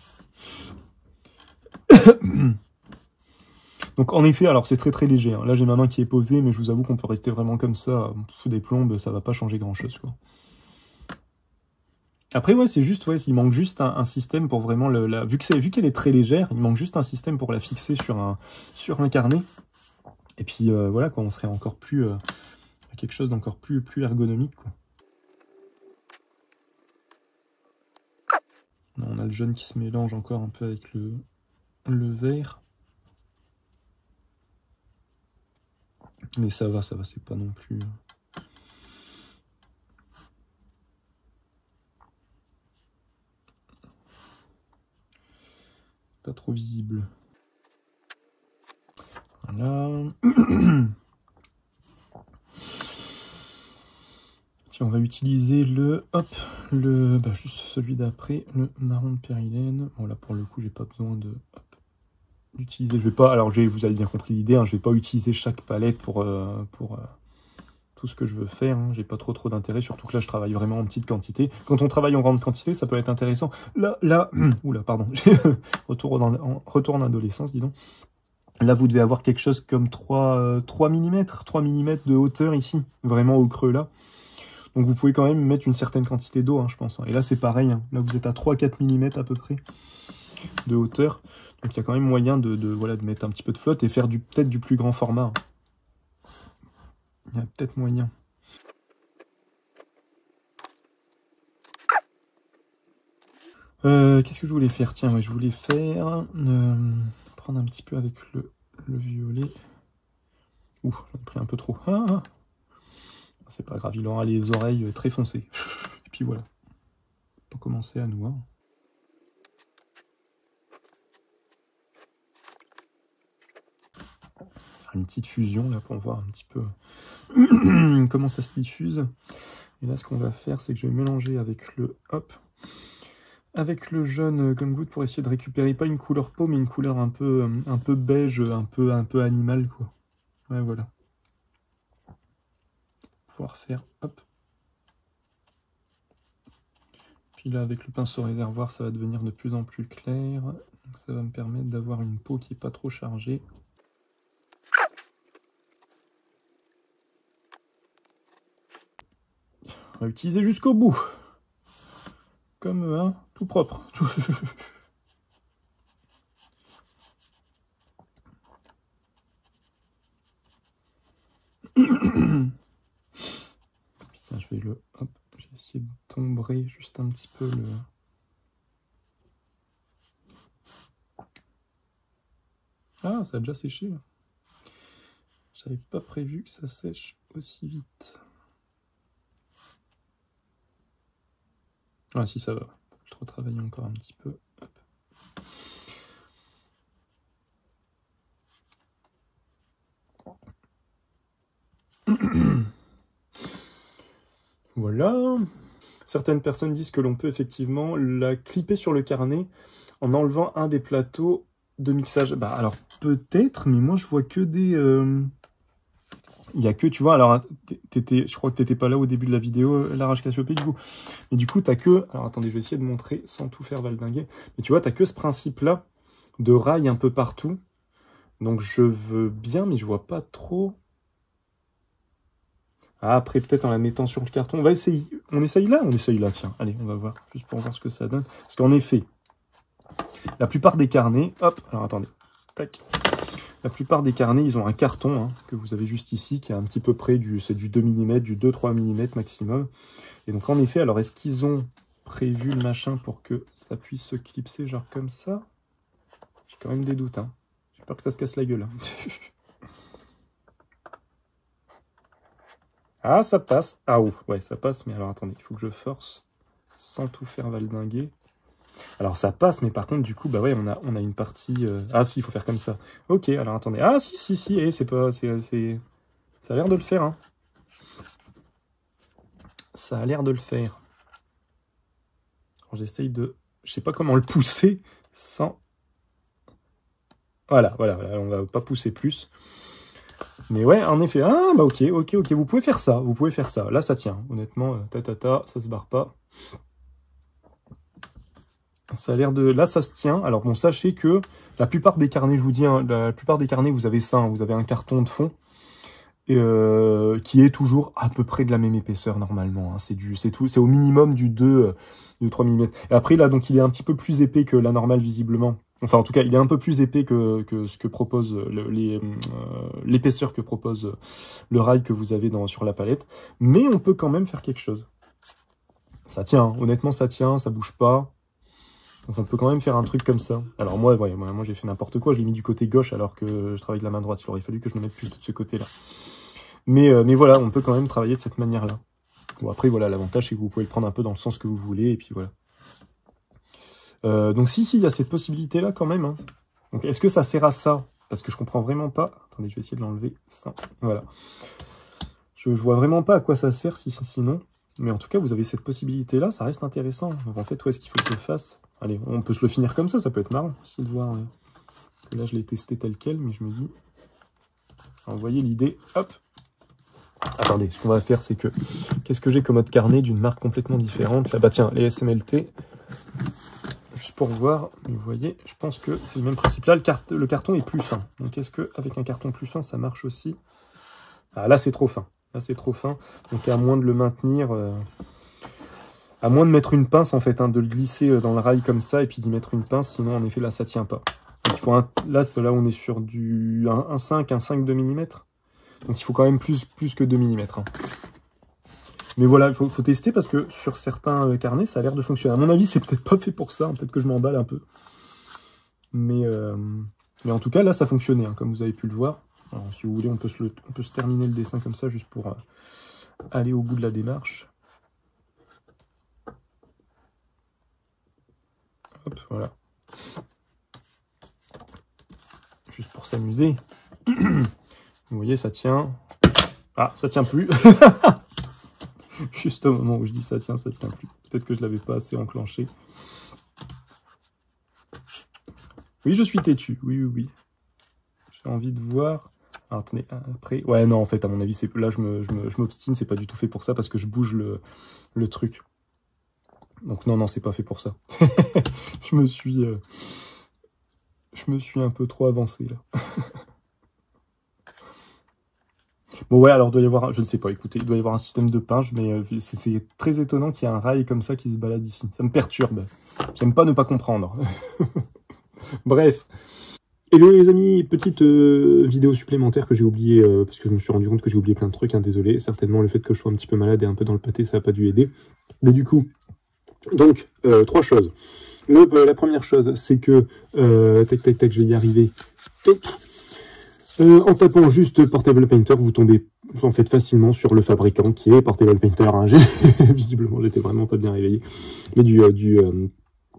A: Donc en effet, alors c'est très très léger. Hein. Là, j'ai ma main qui est posée, mais je vous avoue qu'on peut rester vraiment comme ça, sous des plombes, ça va pas changer grand-chose, quoi. Après, ouais, c'est juste, ouais, il manque juste un, un système pour vraiment le, la, vu que c'est, vu qu'elle est très légère, il manque juste un système pour la fixer sur un, sur un carnet. Et puis, euh, voilà, quoi, on serait encore plus, euh, quelque chose d'encore plus, plus ergonomique, quoi. On a le jaune qui se mélange encore un peu avec le, le vert. Mais ça va, ça va, c'est pas non plus... Pas trop visible. Voilà. Tiens, on va utiliser le... Hop, le... Bah, juste celui d'après, le marron de périlène. Bon, là, pour le coup, j'ai pas besoin de... Hop. Utiliser, je vais pas, alors vous avez bien compris l'idée, hein, je vais pas utiliser chaque palette pour, euh, pour euh, tout ce que je veux faire, hein, j'ai pas trop trop d'intérêt, surtout que là je travaille vraiment en petite quantité. Quand on travaille en grande quantité, ça peut être intéressant. Là, là, oula, pardon, retour en, retour en adolescence, dis donc. Là, vous devez avoir quelque chose comme trois millimètres, trois millimètres de hauteur ici, vraiment au creux là. Donc vous pouvez quand même mettre une certaine quantité d'eau, hein, je pense. Hein. Et là, c'est pareil, hein. Là vous êtes à trois quatre millimètres à peu près de hauteur. Donc il y a quand même moyen de, de, voilà, de mettre un petit peu de flotte et faire peut-être du plus grand format. Il y a peut-être moyen. Euh, Qu'est-ce que je voulais faire? Tiens, ouais, je voulais faire... Euh, prendre un petit peu avec le, le violet. Ouh, j'en ai pris un peu trop. Ah, ah. C'est pas grave, il aura les oreilles très foncées. Et puis voilà. On peut commencer à nous. Hein. Une petite fusion là pour voir un petit peu comment ça se diffuse. Et là, ce qu'on va faire, c'est que je vais mélanger avec le hop, avec le jaune comme goutte pour essayer de récupérer pas une couleur peau, mais une couleur un peu, un peu beige, un peu, un peu animal, quoi. Ouais, voilà. Pouvoir faire hop. Puis là, avec le pinceau réservoir, ça va devenir de plus en plus clair. Donc ça va me permettre d'avoir une peau qui n'est pas trop chargée. On va utiliser jusqu'au bout. Comme un hein, tout propre. Putain, je vais le... Hop, j'ai essayé de tomber juste un petit peu le... Ah, ça a déjà séché. J'avais pas prévu que ça sèche aussi vite. Ah si, ça va. Je retravaille encore un petit peu. Hop. voilà. Certaines personnes disent que l'on peut effectivement la clipper sur le carnet en enlevant un des plateaux de mixage. Bah alors peut-être, mais moi je vois que des... Euh... Il y a que, tu vois, alors t'étais, je crois que t'étais pas là au début de la vidéo, Larage Cassiopée, du coup. Mais du coup, t'as que... Alors attendez, je vais essayer de montrer sans tout faire valdinguer. Mais tu vois, t'as que ce principe-là de rail un peu partout. Donc je veux bien, mais je vois pas trop... Ah, après, peut-être en la mettant sur le carton. On va essayer. On essaye là? On essaye là, tiens. Allez, on va voir. Juste pour voir ce que ça donne. Parce qu'en effet, la plupart des carnets... Hop, alors attendez. Tac. La plupart des carnets, ils ont un carton, hein, que vous avez juste ici, qui est un petit peu près du... C'est du deux millimètres, du deux à trois millimètres maximum. Et donc, en effet, alors, est-ce qu'ils ont prévu le machin pour que ça puisse se clipser, genre comme ça? J'ai quand même des doutes, hein. J'ai peur que ça se casse la gueule. Hein. Ah, ça passe. Ah, ouf, ouais, ça passe. Mais alors, attendez, il faut que je force sans tout faire valdinguer. Alors, ça passe, mais par contre, du coup, bah ouais, on a, on a une partie... Euh... Ah, si, il faut faire comme ça. Ok, alors, attendez. Ah, si, si, si, eh, c'est pas... c'est, c'est... Ça a l'air de le faire, hein. Ça a l'air de le faire. Alors, j'essaye de... Je sais pas comment le pousser sans... Voilà, voilà, voilà, on va pas pousser plus. Mais ouais, en effet, ah bah ok, ok, ok, vous pouvez faire ça, vous pouvez faire ça. Là, ça tient, honnêtement, euh, ta ta ta, ça se barre pas. Ça a l'air de... Là, ça se tient. Alors bon, sachez que la plupart des carnets, je vous dis, hein, la plupart des carnets, vous avez ça, hein, vous avez un carton de fond et, euh, qui est toujours à peu près de la même épaisseur normalement. Hein. C'est du, c'est tout, c'est au minimum du deux, euh, du trois millimètres. Et après là, donc il est un petit peu plus épais que la normale visiblement. Enfin, en tout cas, il est un peu plus épais que, que ce que propose le, les euh, l'épaisseur que propose le rail que vous avez dans, sur la palette. Mais on peut quand même faire quelque chose. Ça tient, hein. Honnêtement, ça tient, ça bouge pas. Donc on peut quand même faire un truc comme ça. Alors moi, ouais, moi, moi j'ai fait n'importe quoi. Je l'ai mis du côté gauche alors que je travaille de la main droite. Il aurait fallu que je le mette plus de ce côté-là. Mais, euh, mais voilà, on peut quand même travailler de cette manière-là. Bon, après, voilà, l'avantage, c'est que vous pouvez le prendre un peu dans le sens que vous voulez. Et puis voilà. Euh, donc si, si, il y a cette possibilité-là quand même. Hein. Donc est-ce que ça sert à ça? Parce que je comprends vraiment pas. Attendez, je vais essayer de l'enlever. Ça, voilà. Je, je vois vraiment pas à quoi ça sert si, sinon. Mais en tout cas, vous avez cette possibilité-là, ça reste intéressant. Donc en fait, où est-ce qu'il faut que je le fasse? Allez, on peut se le finir comme ça, ça peut être marrant aussi de voir. Euh, là, je l'ai testé tel quel, mais je me dis... Alors, vous voyez l'idée, hop. Attendez, ce qu'on va faire, c'est que... Qu'est-ce que j'ai comme autre carnet d'une marque complètement différente? Là, bah tiens, les S M L T. Juste pour voir, vous voyez, je pense que c'est le même principe. Là, le, cart le carton est plus fin. Donc est-ce qu'avec un carton plus fin, ça marche aussi? Ah, là, c'est trop fin. Là, c'est trop fin. Donc à moins de le maintenir... Euh... À moins de mettre une pince, en fait, hein, de le glisser dans le rail comme ça, et puis d'y mettre une pince, sinon, en effet, là, ça tient pas. Donc, il faut un... Là, là, on est sur du un virgule cinq, un virgule cinq, deux millimètres. Donc, il faut quand même plus, plus que deux millimètres. Hein. Mais voilà, il faut, faut tester, parce que sur certains carnets, ça a l'air de fonctionner. À mon avis, c'est peut-être pas fait pour ça, hein, peut-être que je m'emballe un peu. Mais, euh... Mais en tout cas, là, ça fonctionnait, hein, comme vous avez pu le voir. Alors, si vous voulez, on peut, se le... on peut se terminer le dessin comme ça, juste pour euh, aller au bout de la démarche. Hop, voilà. Juste pour s'amuser. Vous voyez, ça tient. Ah, ça tient plus. Juste au moment où je dis ça tient, ça tient plus. Peut-être que je l'avais pas assez enclenché. Oui, je suis têtu. Oui, oui, oui. J'ai envie de voir. Alors, attendez, après. Ouais, non, en fait, à mon avis, c'est là, je me, je me, je m'obstine. C'est pas du tout fait pour ça parce que je bouge le, le truc. Donc non, non, c'est pas fait pour ça. je me suis... Euh, je me suis un peu trop avancé, là. Bon, ouais, alors, il doit y avoir... Je ne sais pas, écoutez, il doit y avoir un système de pinche, mais euh, c'est très étonnant qu'il y ait un rail comme ça qui se balade ici. Ça me perturbe. J'aime pas ne pas comprendre. Bref. Hello les amis, petite euh, vidéo supplémentaire que j'ai oublié, euh, parce que je me suis rendu compte que j'ai oublié plein de trucs, hein, désolé. Certainement, le fait que je sois un petit peu malade et un peu dans le pâté, ça n'a pas dû aider. Mais du coup... Donc, euh, trois choses. Le, euh, la première chose, c'est que, euh, tac, tac, tac, je vais y arriver. Euh, en tapant juste Portable Painter, vous tombez en fait facilement sur le fabricant qui est Portable Painter. Hein. Visiblement, j'étais vraiment pas bien réveillé. Mais du, euh, du, euh,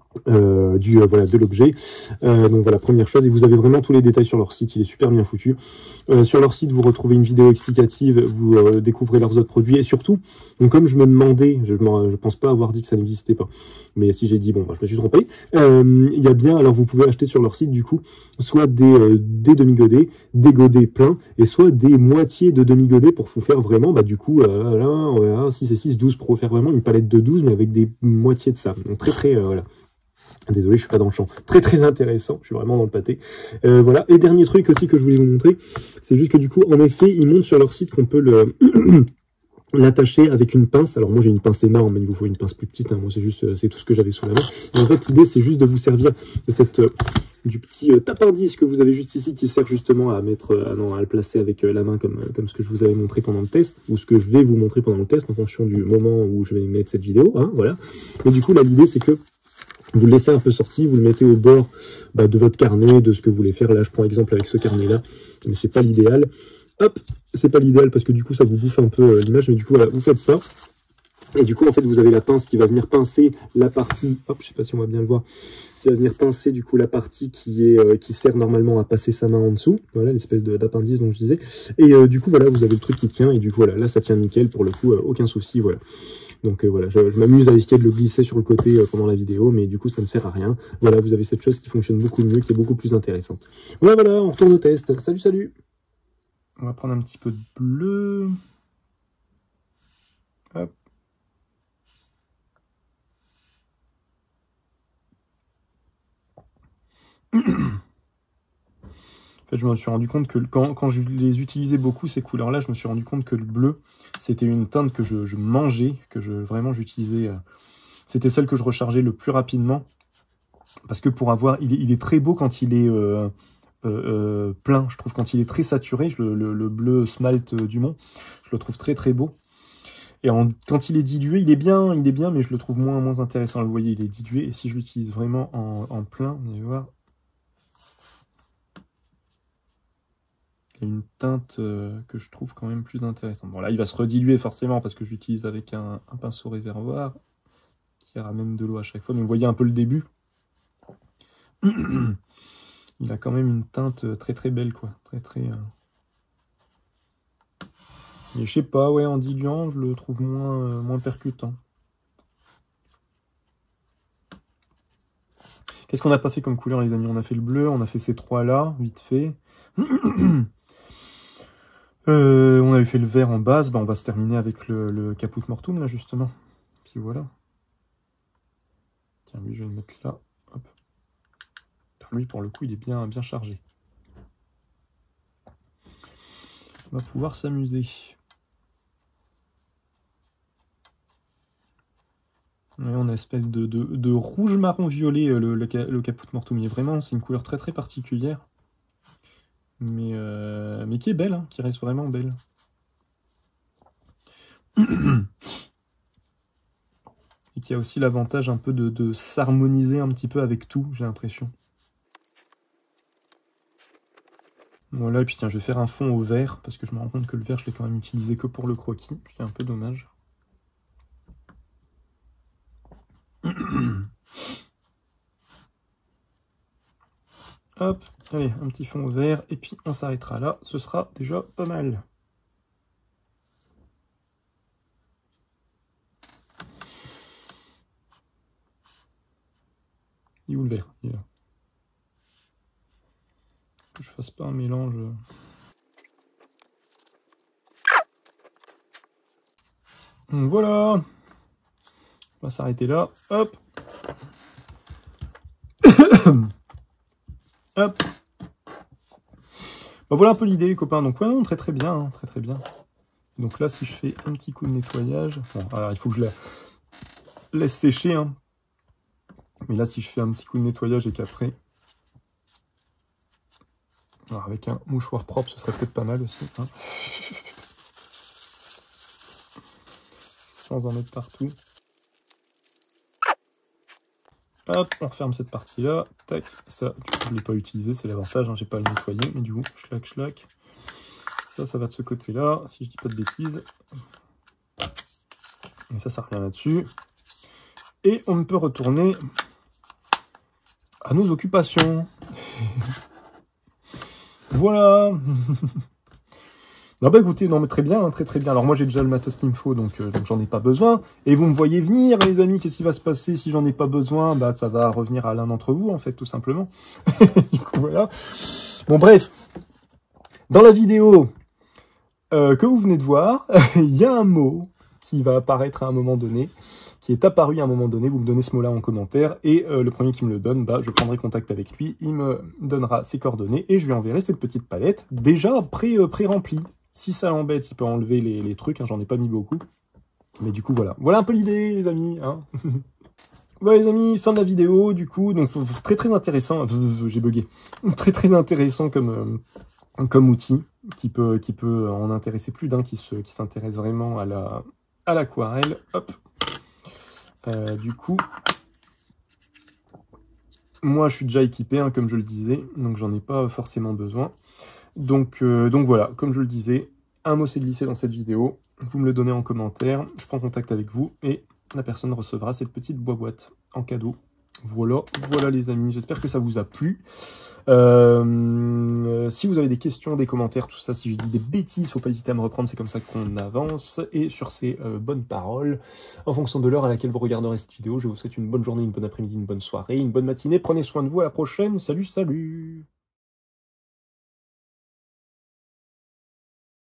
A: Euh, du euh, voilà de l'objet. Euh, donc voilà, première chose, et vous avez vraiment tous les détails sur leur site, il est super bien foutu. Euh, sur leur site, vous retrouvez une vidéo explicative, vous euh, découvrez leurs autres produits, et surtout, donc comme je me demandais, je ne pense pas avoir dit que ça n'existait pas, mais si j'ai dit, bon, bah, je me suis trompé, euh, il y a bien, alors vous pouvez acheter sur leur site, du coup, soit des, euh, des demi-godets, des godets pleins, et soit des moitiés de demi-godets pour vous faire vraiment, bah du coup, euh, là, voilà, six et six, douze, pour faire vraiment une palette de douze, mais avec des moitiés de ça. Donc très très, euh, voilà. Désolé, je suis pas dans le champ. Très très intéressant, je suis vraiment dans le pâté. Euh, voilà. Et dernier truc aussi que je voulais vous montrer, c'est juste que du coup, en effet, ils montrent sur leur site qu'on peut le l'attacher avec une pince. Alors moi j'ai une pince énorme, mais il vous faut une pince plus petite. Hein. Moi c'est juste, c'est tout ce que j'avais sous la main. Et en fait, l'idée c'est juste de vous servir de cette euh, du petit euh, tape-indice que vous avez juste ici, qui sert justement à mettre, euh, à, non, à le placer avec euh, la main comme comme ce que je vous avais montré pendant le test, ou ce que je vais vous montrer pendant le test en fonction du moment où je vais mettre cette vidéo. Hein, voilà. Mais du coup là l'idée c'est que vous le laissez un peu sorti, vous le mettez au bord bah, de votre carnet, de ce que vous voulez faire. Là, je prends exemple avec ce carnet-là, mais c'est pas l'idéal. Hop, c'est pas l'idéal parce que du coup, ça vous bouffe un peu euh, l'image, mais du coup, voilà, vous faites ça. Et du coup, en fait, vous avez la pince qui va venir pincer la partie, hop, je sais pas si on va bien le voir, qui va venir pincer du coup la partie qui est euh, qui sert normalement à passer sa main en dessous. Voilà, l'espèce d'appendice dont je disais. Et euh, du coup, voilà, vous avez le truc qui tient, et du coup, voilà, là, ça tient nickel, pour le coup, euh, aucun souci, voilà. Donc euh, voilà, je, je m'amuse à essayer de le glisser sur le côté euh, pendant la vidéo, mais du coup ça ne sert à rien. Voilà, vous avez cette chose qui fonctionne beaucoup mieux, qui est beaucoup plus intéressante. Voilà, voilà, on retourne au test. Salut, salut. On va prendre un petit peu de bleu. Hop. En fait, je me suis rendu compte que quand, quand je les utilisais beaucoup, ces couleurs-là, je me suis rendu compte que le bleu, c'était une teinte que je, je mangeais, que je vraiment j'utilisais... Euh, C'était celle que je rechargeais le plus rapidement. Parce que pour avoir... Il est, il est très beau quand il est euh, euh, euh, plein. Je trouve quand il est très saturé, je, le, le, le bleu smalt du Mont, je le trouve très très beau. Et en, quand il est dilué, il est bien, il est bien, mais je le trouve moins, moins intéressant. Vous voyez, il est dilué. Et si je l'utilise vraiment en, en plein, vous allez voir, il y a une teinte euh, que je trouve quand même plus intéressante. Bon là, il va se rediluer forcément parce que je l'utilise avec un, un pinceau réservoir qui ramène de l'eau à chaque fois. Mais vous voyez un peu le début. Il a quand même une teinte très très belle, quoi. Très très... Euh... Mais je sais pas, ouais, en diluant, je le trouve moins, euh, moins percutant. Qu'est-ce qu'on n'a pas fait comme couleur, les amis? On a fait le bleu, on a fait ces trois-là, vite fait. euh, on avait fait le vert en base, bah, on va se terminer avec le, le Caput Mortuum, là, justement. Puis voilà. Tiens, lui, je vais le mettre là. Hop. Lui, pour le coup, il est bien, bien chargé. On va pouvoir s'amuser. On a une espèce de, de, de rouge marron violet, le, le, le Caput Mortuum. Il est vraiment, c'est une couleur très très particulière. Mais, euh, mais qui est belle, hein, qui reste vraiment belle. Et qui a aussi l'avantage un peu de, de s'harmoniser un petit peu avec tout, j'ai l'impression. Voilà, et puis tiens, je vais faire un fond au vert, parce que je me rends compte que le vert, je l'ai quand même utilisé que pour le croquis, c'est un peu dommage. Hop, allez, un petit fond au vert, et puis on s'arrêtera là, ce sera déjà pas mal. Il est où le vert? Il est là. Que je fasse pas un mélange... Voilà. On va s'arrêter là. Hop. Hop. Bah, voilà un peu l'idée, les copains. Donc, ouais, non, très très bien. Hein, très très bien. Donc là, si je fais un petit coup de nettoyage... Bon, alors, il faut que je la laisse sécher. Hein. Mais là, si je fais un petit coup de nettoyage et qu'après... Alors, avec un mouchoir propre, ce serait peut-être pas mal aussi. Hein. Sans en mettre partout. Hop, on referme cette partie-là. Tac, ça, du coup, je ne l'ai pas utilisé, c'est l'avantage, hein, j'ai pas à le nettoyer, mais du coup, schlac, schlac. Ça, ça va de ce côté-là, si je dis pas de bêtises. Et ça, ça revient là-dessus. Et on peut retourner à nos occupations. Voilà. Non bah écoutez, non mais très bien, hein, très très bien. Alors moi j'ai déjà le matos qu'il me faut, donc, euh, donc j'en ai pas besoin. Et vous me voyez venir, les amis, qu'est-ce qui va se passer si j'en ai pas besoin? Bah ça va revenir à l'un d'entre vous, en fait, tout simplement. Du coup, voilà. Bon bref, dans la vidéo euh, que vous venez de voir, il y a un mot qui va apparaître à un moment donné, qui est apparu à un moment donné, vous me donnez ce mot-là en commentaire, et euh, le premier qui me le donne, bah, je prendrai contact avec lui, il me donnera ses coordonnées, et je lui enverrai cette petite palette, déjà pré, euh, pré-remplie. Si ça l'embête, il peut enlever les, les trucs, hein, j'en ai pas mis beaucoup. Mais du coup, voilà. Voilà un peu l'idée, les amis. Hein. Voilà, les amis, fin de la vidéo, du coup. Donc, très très intéressant. J'ai bugué. Très très intéressant comme, euh, comme outil, qui peut, qui peut en intéresser plus d'un, qui se, qui s'intéresse vraiment à la, à l'aquarelle. Hop. Euh, du coup, moi, je suis déjà équipé, hein, comme je le disais, donc j'en ai pas forcément besoin. Donc, euh, donc voilà, comme je le disais, un mot s'est glissé dans cette vidéo, vous me le donnez en commentaire, je prends contact avec vous, et la personne recevra cette petite boîte en cadeau. Voilà, voilà les amis, j'espère que ça vous a plu. Euh, euh, si vous avez des questions, des commentaires, tout ça, si je dis des bêtises, faut pas hésiter à me reprendre, c'est comme ça qu'on avance. Et sur ces euh, bonnes paroles, en fonction de l'heure à laquelle vous regarderez cette vidéo, je vous souhaite une bonne journée, une bonne après-midi, une bonne soirée, une bonne matinée. Prenez soin de vous, à la prochaine. Salut, salut!